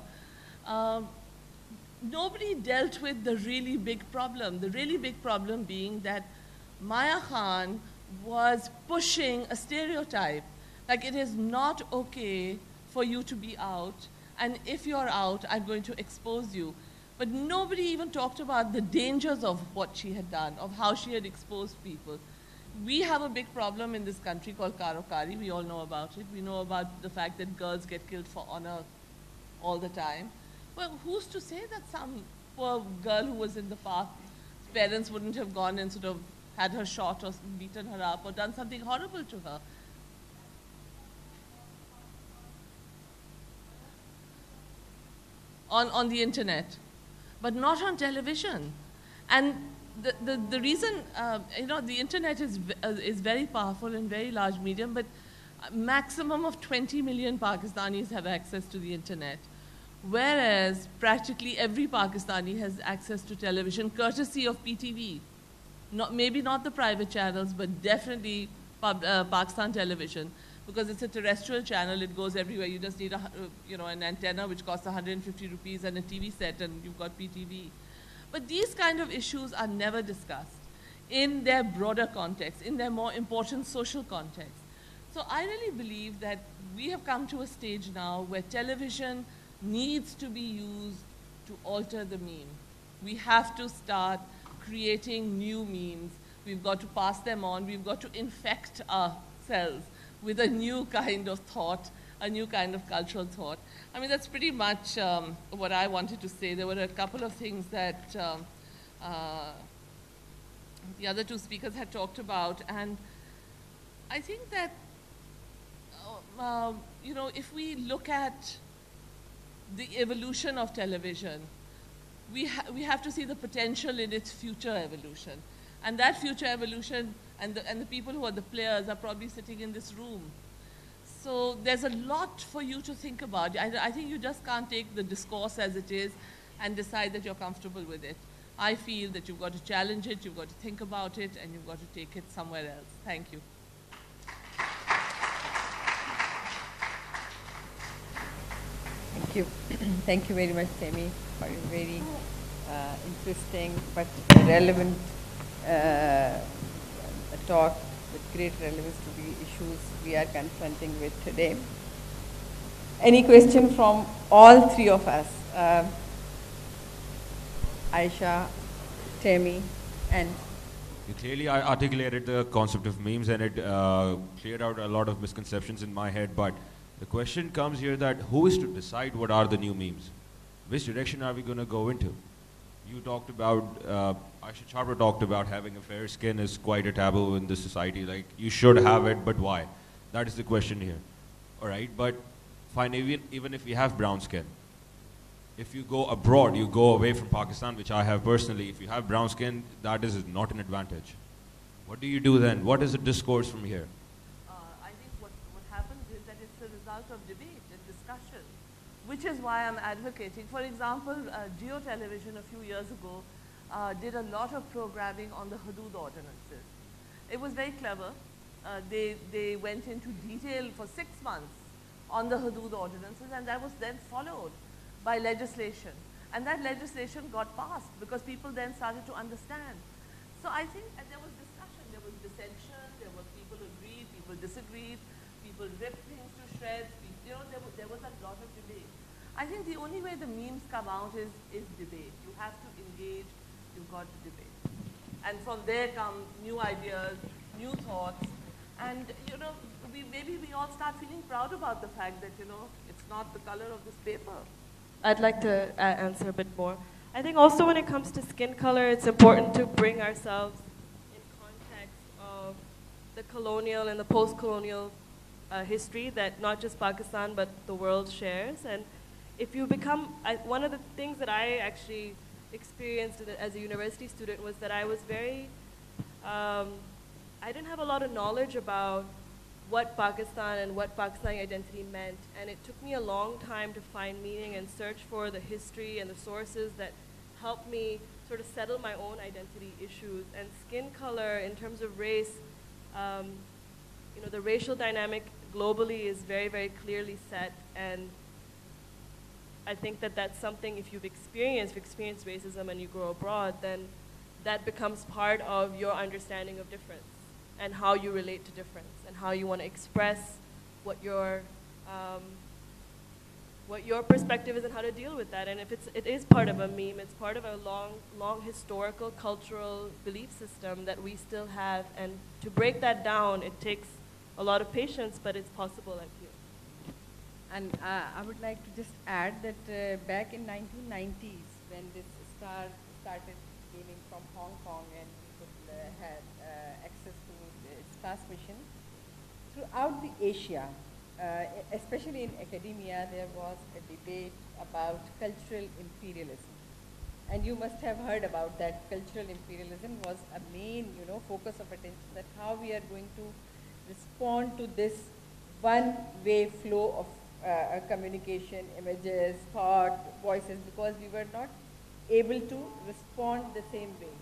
Nobody dealt with the really big problem. The really big problem being that Maya Khan was pushing a stereotype. Like, it is not okay for you to be out, and if you're out, I'm going to expose you. But nobody even talked about the dangers of what she had done, of how she had exposed people. We have a big problem in this country called Karokari. We all know about it. We know about the fact that girls get killed for honor all the time. Well, who's to say that some poor girl who was in the park, parents wouldn't have gone and sort of had her shot or beaten her up or done something horrible to her? On the internet, but not on television. And the reason, you know, the internet is very powerful and very large medium, but a maximum of 20 million Pakistanis have access to the internet, whereas practically every Pakistani has access to television courtesy of PTV. Maybe not the private channels, but definitely Pakistan Television, because it's a terrestrial channel. It goes everywhere. You just need an antenna which costs 150 rupees and a TV set, and you've got PTV. But these kind of issues are never discussed in their broader context, in their more important social context. So I really believe that we have come to a stage now where television needs to be used to alter the meme. We have to start creating new memes. We've got to pass them on. We've got to infect ourselves with a new kind of thought, a new kind of cultural thought. I mean, that's pretty much what I wanted to say. There were a couple of things that the other two speakers had talked about, and I think that, if we look at the evolution of television, we have to see the potential in its future evolution. And that future evolution and the people who are the players are probably sitting in this room. So there's a lot for you to think about. I think you just can't take the discourse as it is and decide that you're comfortable with it. I feel that you've got to challenge it, you've got to think about it, and you've got to take it somewhere else. Thank you. Thank you. Thank you very much, Temi, for a very interesting but relevant talk with great relevance to the issues we are confronting with today. Any question from all three of us? Aisha, Temi, and... You clearly articulated the concept of memes, and it cleared out a lot of misconceptions in my head, but the question comes here that who is to decide what are the new memes? Which direction are we going to go into? You talked about, Aisha Chopra talked about having a fair skin is quite a taboo in this society. Like, you should have it, but why? That is the question here. All right, but fine, even if we have brown skin, if you go abroad, you go away from Pakistan, which I have personally, if you have brown skin, that is not an advantage. What do you do then? What is the discourse from here? I think what happens is that it's a result of debate and discussion, which is why I'm advocating. For example, Geo Television a few years ago did a lot of programming on the Hudud ordinances. It was very clever. They went into detail for 6 months on the Hudud ordinances, and that was then followed by legislation. And that legislation got passed because people then started to understand. So I think there was discussion, there was dissension, there was people agreed, people disagreed, people ripped things to shreds, there was a lot of debate. I think the only way the memes come out is debate. You have to engage, you've got to debate. And from there come new ideas, new thoughts, and maybe we all start feeling proud about the fact that it's not the color of this paper. I'd like to answer a bit more. I think also when it comes to skin color, it's important to bring ourselves in context of the colonial and the post-colonial history that not just Pakistan but the world shares. And if you become, one of the things that I actually experienced as a university student was that I was very, I didn't have a lot of knowledge about what Pakistan and what Pakistani identity meant, and it took me a long time to find meaning and search for the history and the sources that helped me sort of settle my own identity issues. And skin color, in terms of race, the racial dynamic globally is very, very clearly set, and I think that that's something, if you've experienced racism and you grow abroad, then that becomes part of your understanding of difference and how you relate to difference and how you want to express what your perspective is and how to deal with that. And if it is part of a meme, it's part of a long historical, cultural belief system that we still have. And to break that down, it takes a lot of patience, but it's possible, I feel. And I would like to just add that back in 1990s, when this star started beaming from Hong Kong and people had access to its transmission, throughout the Asia, especially in academia, there was a debate about cultural imperialism. And you must have heard about that. Cultural imperialism was a main, focus of attention, that how we are going to respond to this one-way flow of communication, images, thought, voices, because we were not able to respond the same way,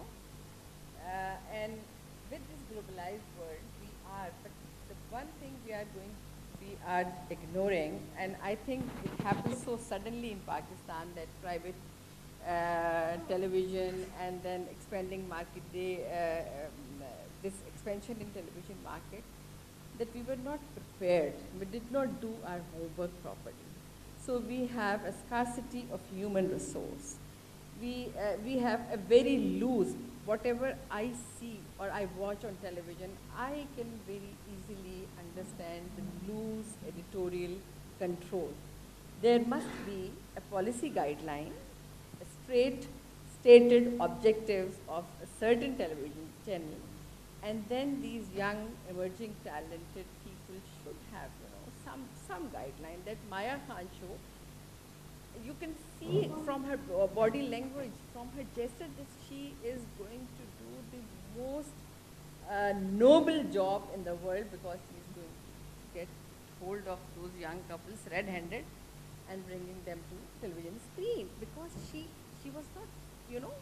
and with this globalized world, but the one thing we are ignoring, and I think it happened so suddenly in Pakistan that private television and then expanding market this expansion in television market, that we were not prepared. We did not do our homework properly. So we have a scarcity of human resource. We have a very loose, whatever I see or I watch on television, I can very easily understand the loose editorial control. There must be a policy guideline, a straight stated objectives of a certain television channel, and then these young, emerging, talented people should have, some guideline. That Maya Khan show, you can see from her body language, from her gesture, that she is going to do the most noble job in the world, because she is going to get hold of those young couples red-handed and bringing them to television screen, because she was not, you know,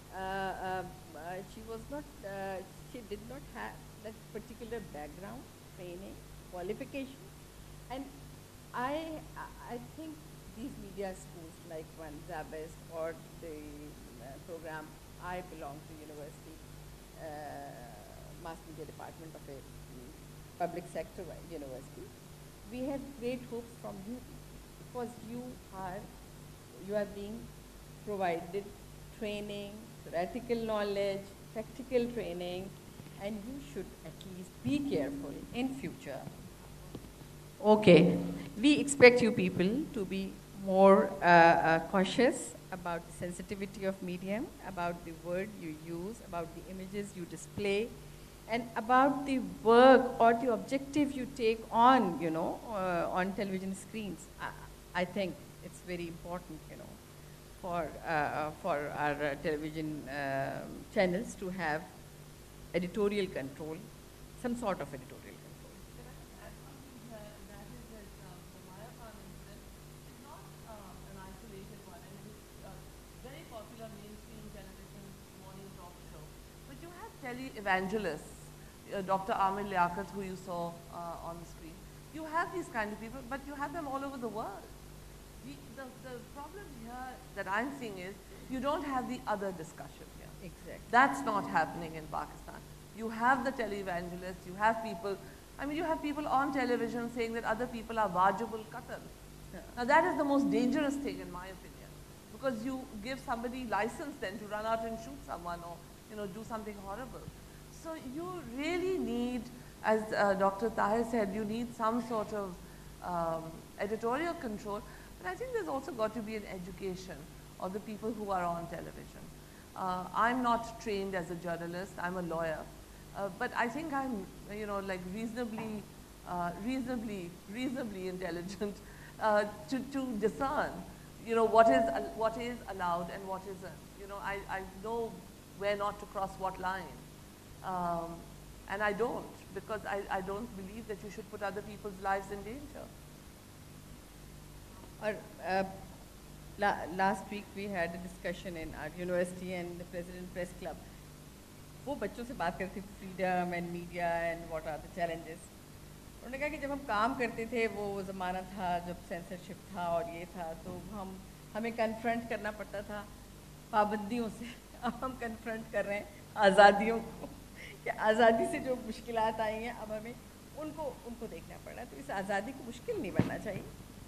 she did not have that particular background, training, qualification, and I think these media schools like one Zabest or the program I belong to, university, mass media department of a public sector university, we have great hopes from you, because you are being provided training, theoretical knowledge, practical training, and you should at least be careful in future. Okay, we expect you people to be more cautious about the sensitivity of medium, about the word you use, about the images you display, and about the work or the objective you take on, on television screens. I think it's very important, for our television channels to have editorial control, some sort of editorial control. Very popular mainstream television morning talk show. But you have tele-evangelists, Dr. Amir Liaquat, who you saw on the screen. You have these kind of people, but you have them all over the world. The problem here that I'm seeing is you don't have the other discussion here. Exactly. That's not happening in Pakistan. You have the tele-evangelists, you have people, you have people on television saying that other people are wajibul qatl. Yeah. Now that is the most dangerous thing in my opinion, because you give somebody license then to run out and shoot someone or do something horrible. So you really need, as Dr. Tahir said, you need some sort of editorial control, but I think there's also got to be an education of the people who are on television. I'm not trained as a journalist, I'm a lawyer, but I think I'm like reasonably intelligent to discern what is allowed and what isn't. I know where not to cross what line, and I don't, because I don't believe that you should put other people's lives in danger. Last week we had a discussion in our university and the President Press Club. वो बच्चों से बात करती थी freedom and media and what are the challenges. उन्होंने कहा कि जब हम काम करते थे वो ज़माना था जब censorship था और ये था, तो हमें confront करना पड़ता था पाबंदियों से. अब हम confront कर रहे हैं आज़ादियों को, कि आज़ादी से जो मुश्किलात आई हैं अब हमें उनको देखना पड़ रहा है. तो इस आज़ादी को मुश्किल नहीं बनना चाहिए.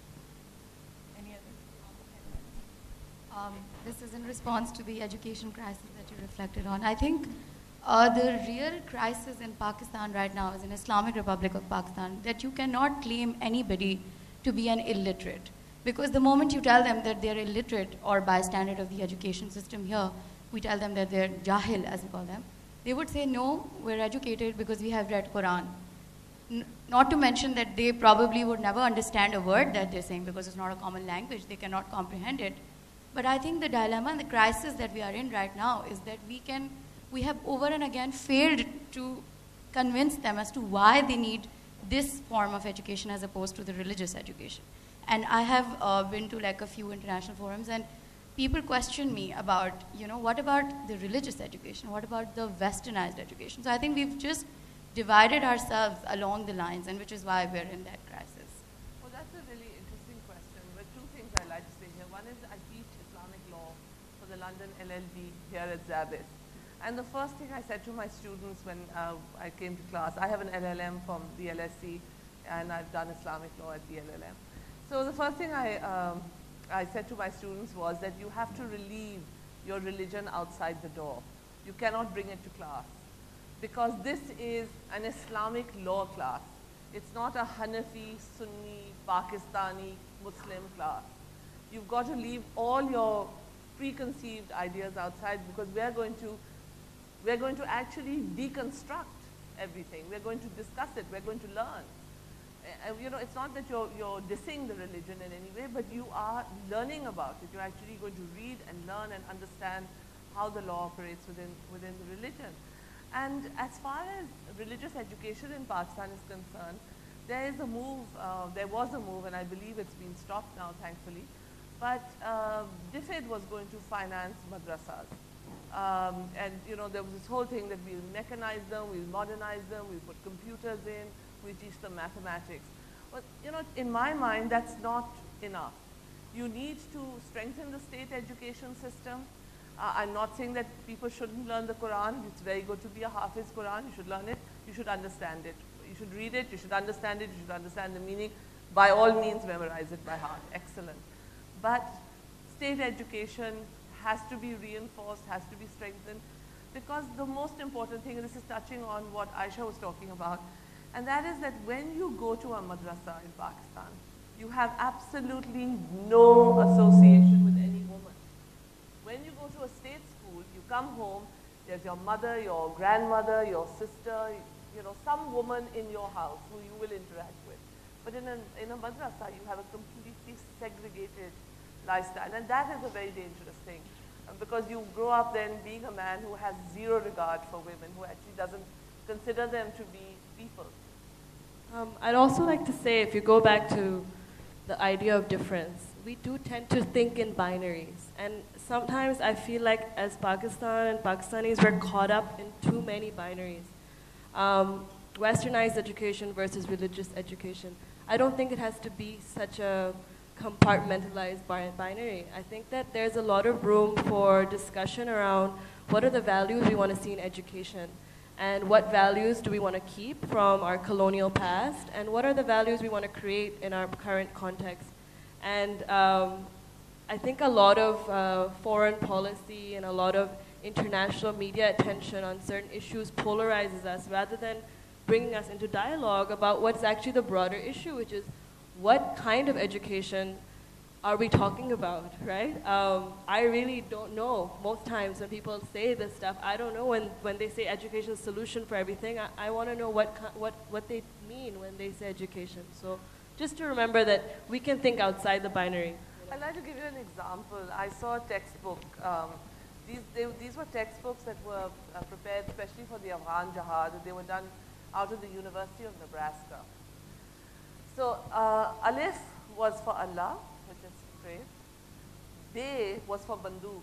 This is in response to the education crisis that you reflected on. I think the real crisis in Pakistan right now is in Islamic Republic of Pakistan, that you cannot claim anybody to be an illiterate. Because the moment you tell them that they're illiterate, or by standard of the education system here, we tell them that they're jahil, as we call them, they would say, no, we're educated because we have read Quran. Not to mention that they probably would never understand a word that they're saying because it's not a common language, they cannot comprehend it. But I think the dilemma and the crisis that we are in right now is that we have over and again failed to convince them as to why they need this form of education as opposed to the religious education. And I have been to like a few international forums, and people question me about, what about the religious education? What about the westernized education? So I think we've just divided ourselves along the lines, and which is why we're in that crisis. Well, that's a really interesting question. But two things I'd like to say here. One is I teach Islamic law for the London LLB here at Zabist. And the first thing I said to my students when I came to class, I have an LLM from the LSE, and I've done Islamic law at the LLM. So the first thing I said to my students was that you have to relieve your religion outside the door. You cannot bring it to class, because this is an Islamic law class. It's not a Hanafi, Sunni, Pakistani, Muslim class. You've got to leave all your preconceived ideas outside, because we're going to actually deconstruct everything. We're going to discuss it. We're going to learn. it's not that you're dissing the religion in any way, but you are learning about it. You're actually going to read and learn and understand how the law operates within the religion. And as far as religious education in Pakistan is concerned, there was a move, and I believe it's been stopped now, thankfully, but DFID was going to finance madrasas. And there was this whole thing that we'll mechanize them, we'll modernize them, we'll put computers in, we teach them mathematics. But in my mind, that's not enough. You need to strengthen the state education system. I'm not saying that people shouldn't learn the Quran. It's very good to be a Hafiz Quran. You should learn it. You should understand it. You should read it. You should understand it. You should understand the meaning. By all means, memorize it by heart. Excellent. But state education has to be reinforced, has to be strengthened, because the most important thing, and this is touching on what Aisha was talking about, and that is that when you go to a madrasa in Pakistan, you have absolutely no association with any woman. When you go to a state school, you come home, there's your mother, your grandmother, your sister, some woman in your house who you will interact with. But in a madrasa, you have a completely segregated lifestyle, and that is a very dangerous thing, because you grow up then being a man who has zero regard for women, who actually doesn't consider them to be people. I'd also like to say, if you go back to the idea of difference, we do tend to think in binaries, and sometimes I feel like as Pakistan and Pakistanis, we're caught up in too many binaries. Westernized education versus religious education. I don't think it has to be such a compartmentalized binary. I think that there's a lot of room for discussion around what are the values we want to see in education, and what values do we want to keep from our colonial past, and what are the values we want to create in our current context. And I think a lot of foreign policy and a lot of international media attention on certain issues polarizes us rather than bringing us into dialogue about what's actually the broader issue, which is what kind of education are we talking about, right? I really don't know. Most times when people say this stuff, I don't know when they say education is the solution for everything. I want to know what they mean when they say education. So just to remember that we can think outside the binary. I'd like to give you an example. I saw a textbook. These were textbooks that were prepared especially for the Afghan Jihad. They were done out of the University of Nebraska. So Alif was for Allah, which is praise. Be was for Banduk.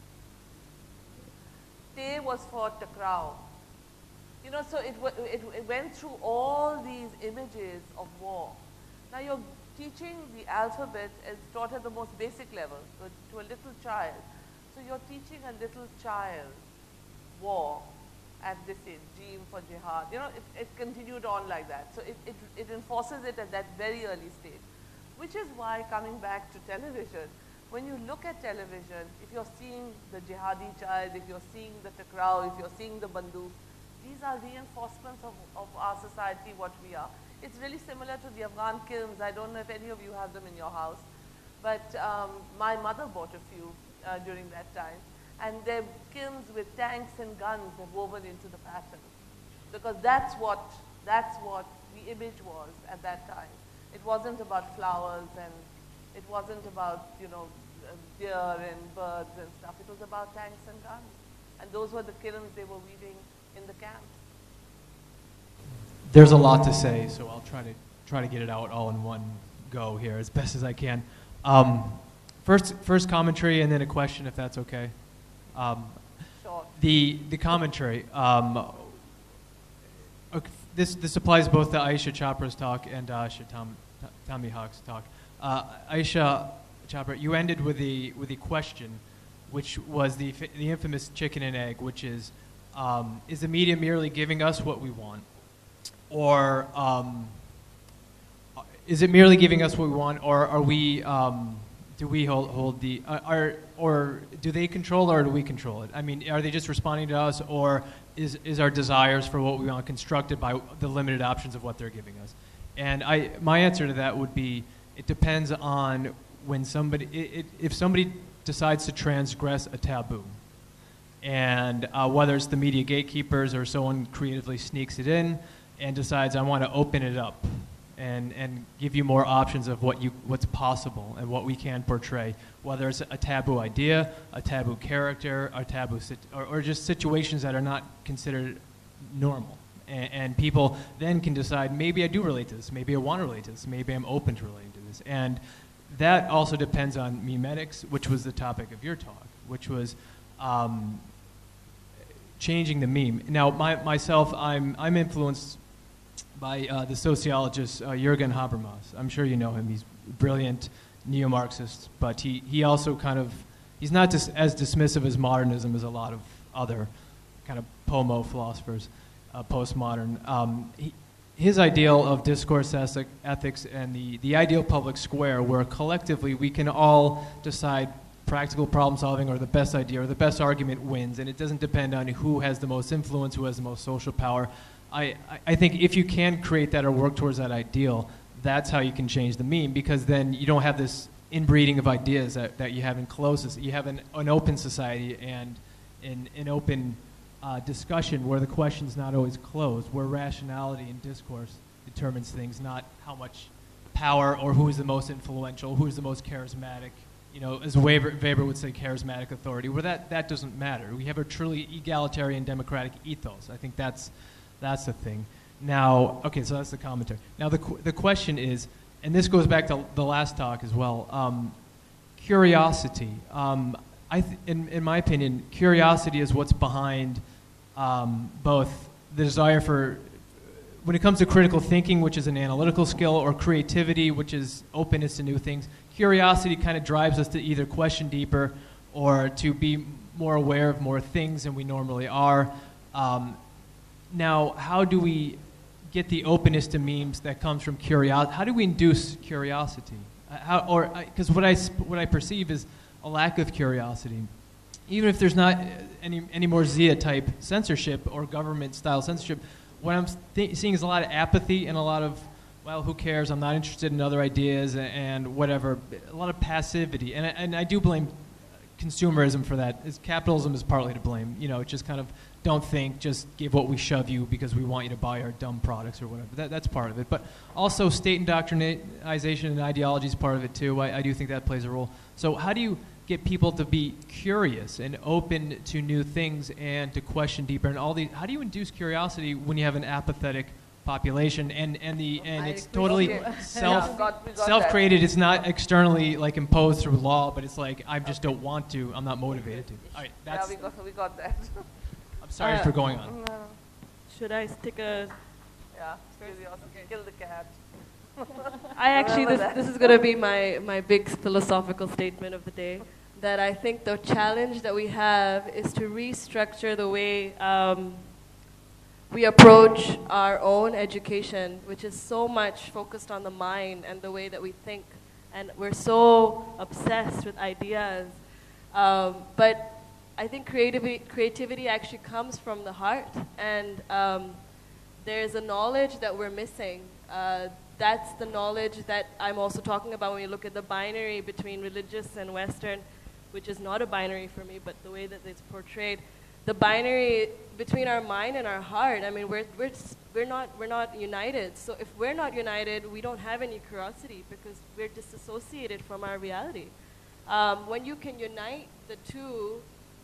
Te was for Takraw. So it went through all these images of war. Now you're teaching the alphabet is taught at the most basic level to a little child. So you're teaching a little child war at this age, Jim for jihad. It continued on like that. So it enforces it at that very early stage, which is why, coming back to television, when you look at television, if you're seeing the jihadi child, if you're seeing the takraw, if you're seeing the banduk, these are reinforcements of our society, what we are. It's really similar to the Afghan kilns. I don't know if any of you have them in your house, but my mother bought a few during that time. And they're kilns with tanks and guns that woven into the pattern, because that's what the image was at that time. It wasn't about flowers, and it wasn't about deer and birds and stuff. It was about tanks and guns, and those were the kilns they were weaving in the camps. There's a lot to say, so I'll try to get it out all in one go here as best as I can. First commentary and then a question, if that's okay. Sure. The commentary. This applies both to Aisha Chopra's talk and Aisha Tami Haq's talk. Aisha Chopra, you ended with the question, which was the infamous chicken and egg, which is the media merely giving us what we want, or is it merely giving us what we want, or are we? Do we hold the, or do they control, or do we control it? I mean, are they just responding to us, or is our desires for what we want constructed by the limited options of what they're giving us? And my answer to that would be, it depends on when if somebody decides to transgress a taboo, and whether it's the media gatekeepers or someone creatively sneaks it in and decides, I want to open it up and give you more options of what's possible and what we can portray, whether it's a taboo idea, a taboo character, or just situations that are not considered normal. And people then can decide, maybe I do relate to this, maybe I want to relate to this, maybe I'm open to relating to this. And that also depends on memetics, which was the topic of your talk, which was changing the meme. Now, myself, I'm influenced by the sociologist Jürgen Habermas. I'm sure you know him. He's a brilliant neo-Marxist, but he also he's not just as dismissive as modernism as a lot of other kind of pomo philosophers, postmodern. His ideal of discourse ethics and the ideal public square, where collectively we can all decide practical problem solving or the best idea or the best argument wins, and it doesn't depend on who has the most influence, who has the most social power. I think if you can create that or work towards that ideal, that's how you can change the meme, because then you don't have this inbreeding of ideas that you have in closest. You have an open society and an open discussion where the question's not always closed, where rationality and discourse determines things, not how much power or who is the most influential, who is the most charismatic. You know, as Weber would say, charismatic authority, where that doesn't matter. We have a truly egalitarian democratic ethos. I think that's the thing. Now, okay, so that's the commentary. Now the question is, and this goes back to the last talk as well, curiosity. In my opinion, curiosity is what's behind both the desire for, when it comes to critical thinking, which is an analytical skill, or creativity, which is openness to new things. Curiosity kind of drives us to either question deeper or to be more aware of more things than we normally are. Now, how do we get the openness to memes that comes from curiosity? How do we induce curiosity? Because what I perceive is a lack of curiosity. Even if there's not any more Zia-type censorship or government-style censorship, what I'm seeing is a lot of apathy and a lot of, well, who cares? I'm not interested in other ideas and whatever. A lot of passivity, and I do blame consumerism for that. Capitalism is partly to blame. You know, it's just kind of don't think, just give what we shove you because we want you to buy our dumb products or whatever. That's part of it. But also state indoctrination and ideology is part of it too. I do think that plays a role. So how do you get people to be curious and open to new things and to question deeper and all these? How do you induce curiosity when you have an apathetic population and it's totally self-created? It's not externally like imposed through law, but it's like I just don't want to. I'm not motivated to. All right, that's. Yeah, we got that. I'm sorry for going on. Should I stick a? Yeah, kill the cat. I actually, this is going to be my big philosophical statement of the day, that I think the challenge that we have is to restructure the way we approach our own education, which is so much focused on the mind and the way that we think. And we're so obsessed with ideas. But I think creativity actually comes from the heart. And there's a knowledge that we're missing. That's the knowledge that I'm also talking about when you look at the binary between religious and Western, which is not a binary for me, but the way that it's portrayed. The binary between our mind and our heart, I mean, we're not united. So if we're not united, we don't have any curiosity because we're disassociated from our reality. When you can unite the two,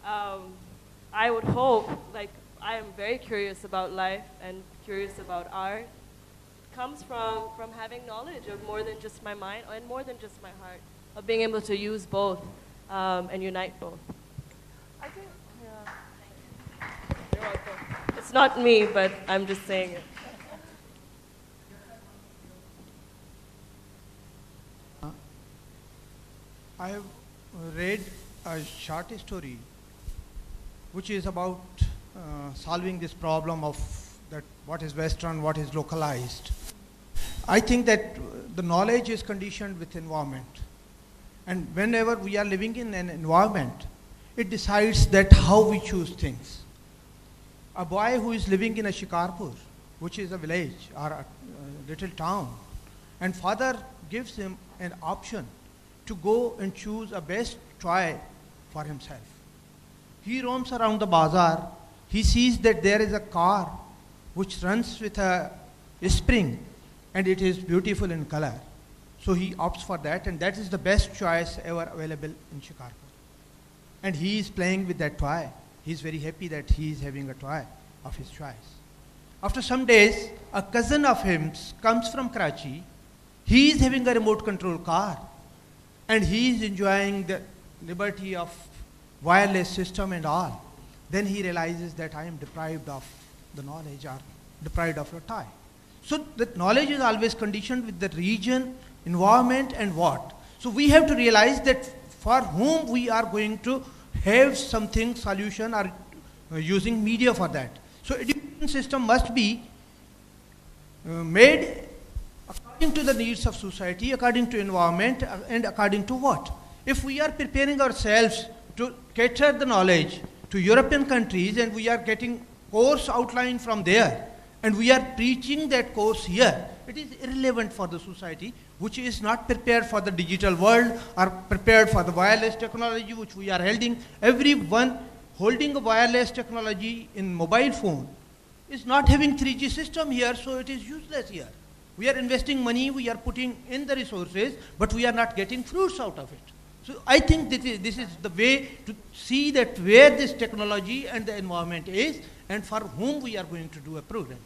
I would hope, like, I am very curious about life and curious about art. Comes from having knowledge of more than just my mind and more than just my heart, of being able to use both and unite both. I think, yeah. You're welcome. It's not me, but I'm just saying it. I have read a short story which is about solving this problem of that what is Western, what is localized. I think that the knowledge is conditioned with environment. And whenever we are living in an environment, it decides that how we choose things. A boy who is living in a Shikarpur, which is a village or a little town, and father gives him an option to go and choose a best toy for himself. He roams around the bazaar, he sees that there is a car which runs with a spring, and it is beautiful in color. So he opts for that, and that is the best choice ever available in Shikarpur. And he is playing with that toy. He is very happy that he is having a toy of his choice. After some days, a cousin of him comes from Karachi. He is having a remote control car, and he is enjoying the liberty of wireless system and all. Then he realizes that I am deprived of the knowledge or deprived of a toy. So that knowledge is always conditioned with the region, environment, and what. So we have to realize that for whom we are going to have something solution or using media for that. So education system must be made according to the needs of society, according to environment, and according to what. If we are preparing ourselves to cater the knowledge to European countries and we are getting course outlined from there, and we are preaching that course here, it is irrelevant for the society which is not prepared for the digital world or prepared for the wireless technology which we are holding. Everyone holding a wireless technology in mobile phone is not having 3G system here, so it is useless here. We are investing money, we are putting in the resources, but we are not getting fruits out of it. So I think this is the way to see that where this technology and the environment is and for whom we are going to do a program.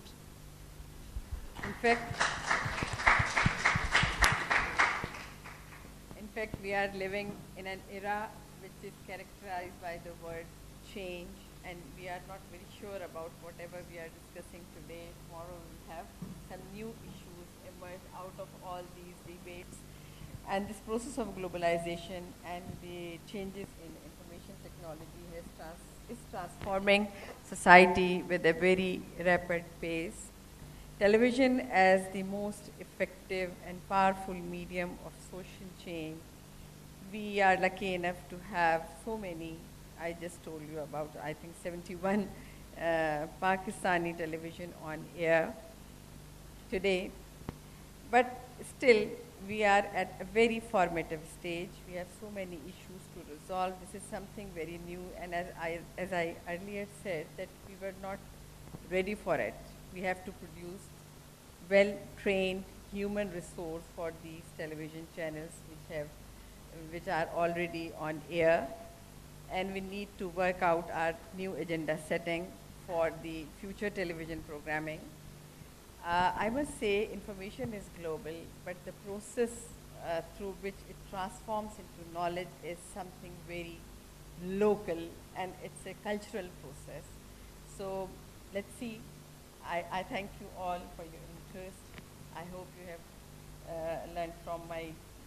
In fact, we are living in an era which is characterized by the word change, and we are not very sure about whatever we are discussing today. Tomorrow we will have some new issues emerge out of all these debates. And this process of globalization and the changes in information technology is transforming society with a very rapid pace. Television as the most effective and powerful medium of social change. We are lucky enough to have so many, I just told you about, I think 71 Pakistani television on air today. But still, we are at a very formative stage. We have so many issues to resolve. This is something very new, and as I earlier said, that we were not ready for it. We have to produce well-trained human resource for these television channels which are already on air, and we need to work out our new agenda setting for the future television programming. I must say information is global, but the process through which it transforms into knowledge is something very local, and it's a cultural process. So let's see. I thank you all for your interest. I hope you have learned from my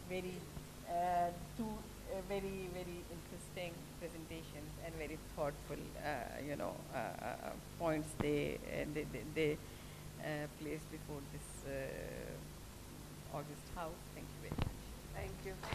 two very, very interesting presentations and very thoughtful, points they placed before this August House. Thank you very much. Thank you.